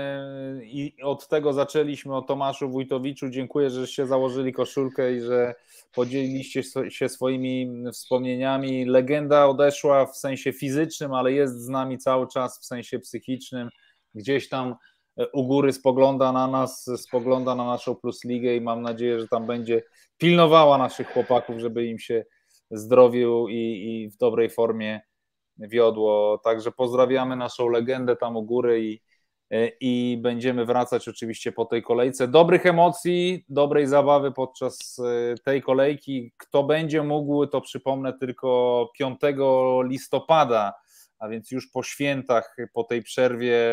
i od tego zaczęliśmy, o Tomaszu Wójtowiczu. Dziękuję, żeście założyli koszulkę i że podzieliliście się swoimi wspomnieniami. Legenda odeszła w sensie fizycznym, ale jest z nami cały czas w sensie psychicznym. Gdzieś tam u góry spogląda na nas, spogląda na naszą Plus Ligę i mam nadzieję, że tam będzie pilnowała naszych chłopaków, żeby im się zdrowiu i, i w dobrej formie wiodło. Także pozdrawiamy naszą legendę tam u góry i, i będziemy wracać oczywiście po tej kolejce. Dobrych emocji, dobrej zabawy podczas tej kolejki. Kto będzie mógł, to przypomnę tylko piątego listopada, a więc już po świętach, po tej przerwie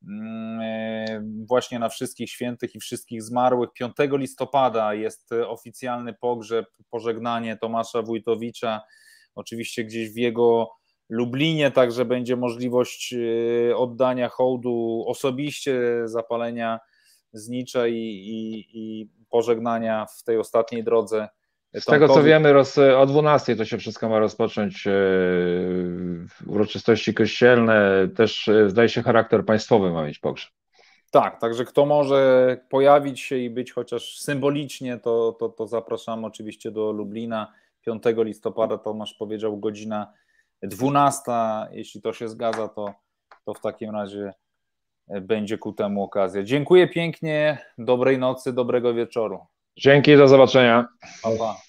właśnie na wszystkich świętych i wszystkich zmarłych. piątego listopada jest oficjalny pogrzeb, pożegnanie Tomasza Wójtowicza, oczywiście gdzieś w jego Lublinie, także będzie możliwość oddania hołdu osobiście, zapalenia znicza i, i, i pożegnania w tej ostatniej drodze. Z tego co wiemy, roz, o dwunastej to się wszystko ma rozpocząć, e, uroczystości kościelne, też e, zdaje się charakter państwowy ma mieć pogrzeb. Tak, także kto może pojawić się i być chociaż symbolicznie, to, to, to zapraszamy oczywiście do Lublina. piątego listopada, Tomasz powiedział, godzina dwunasta, jeśli to się zgadza, to, to w takim razie będzie ku temu okazja. Dziękuję pięknie, dobrej nocy, dobrego wieczoru. Dzięki, do zobaczenia. Pa, pa.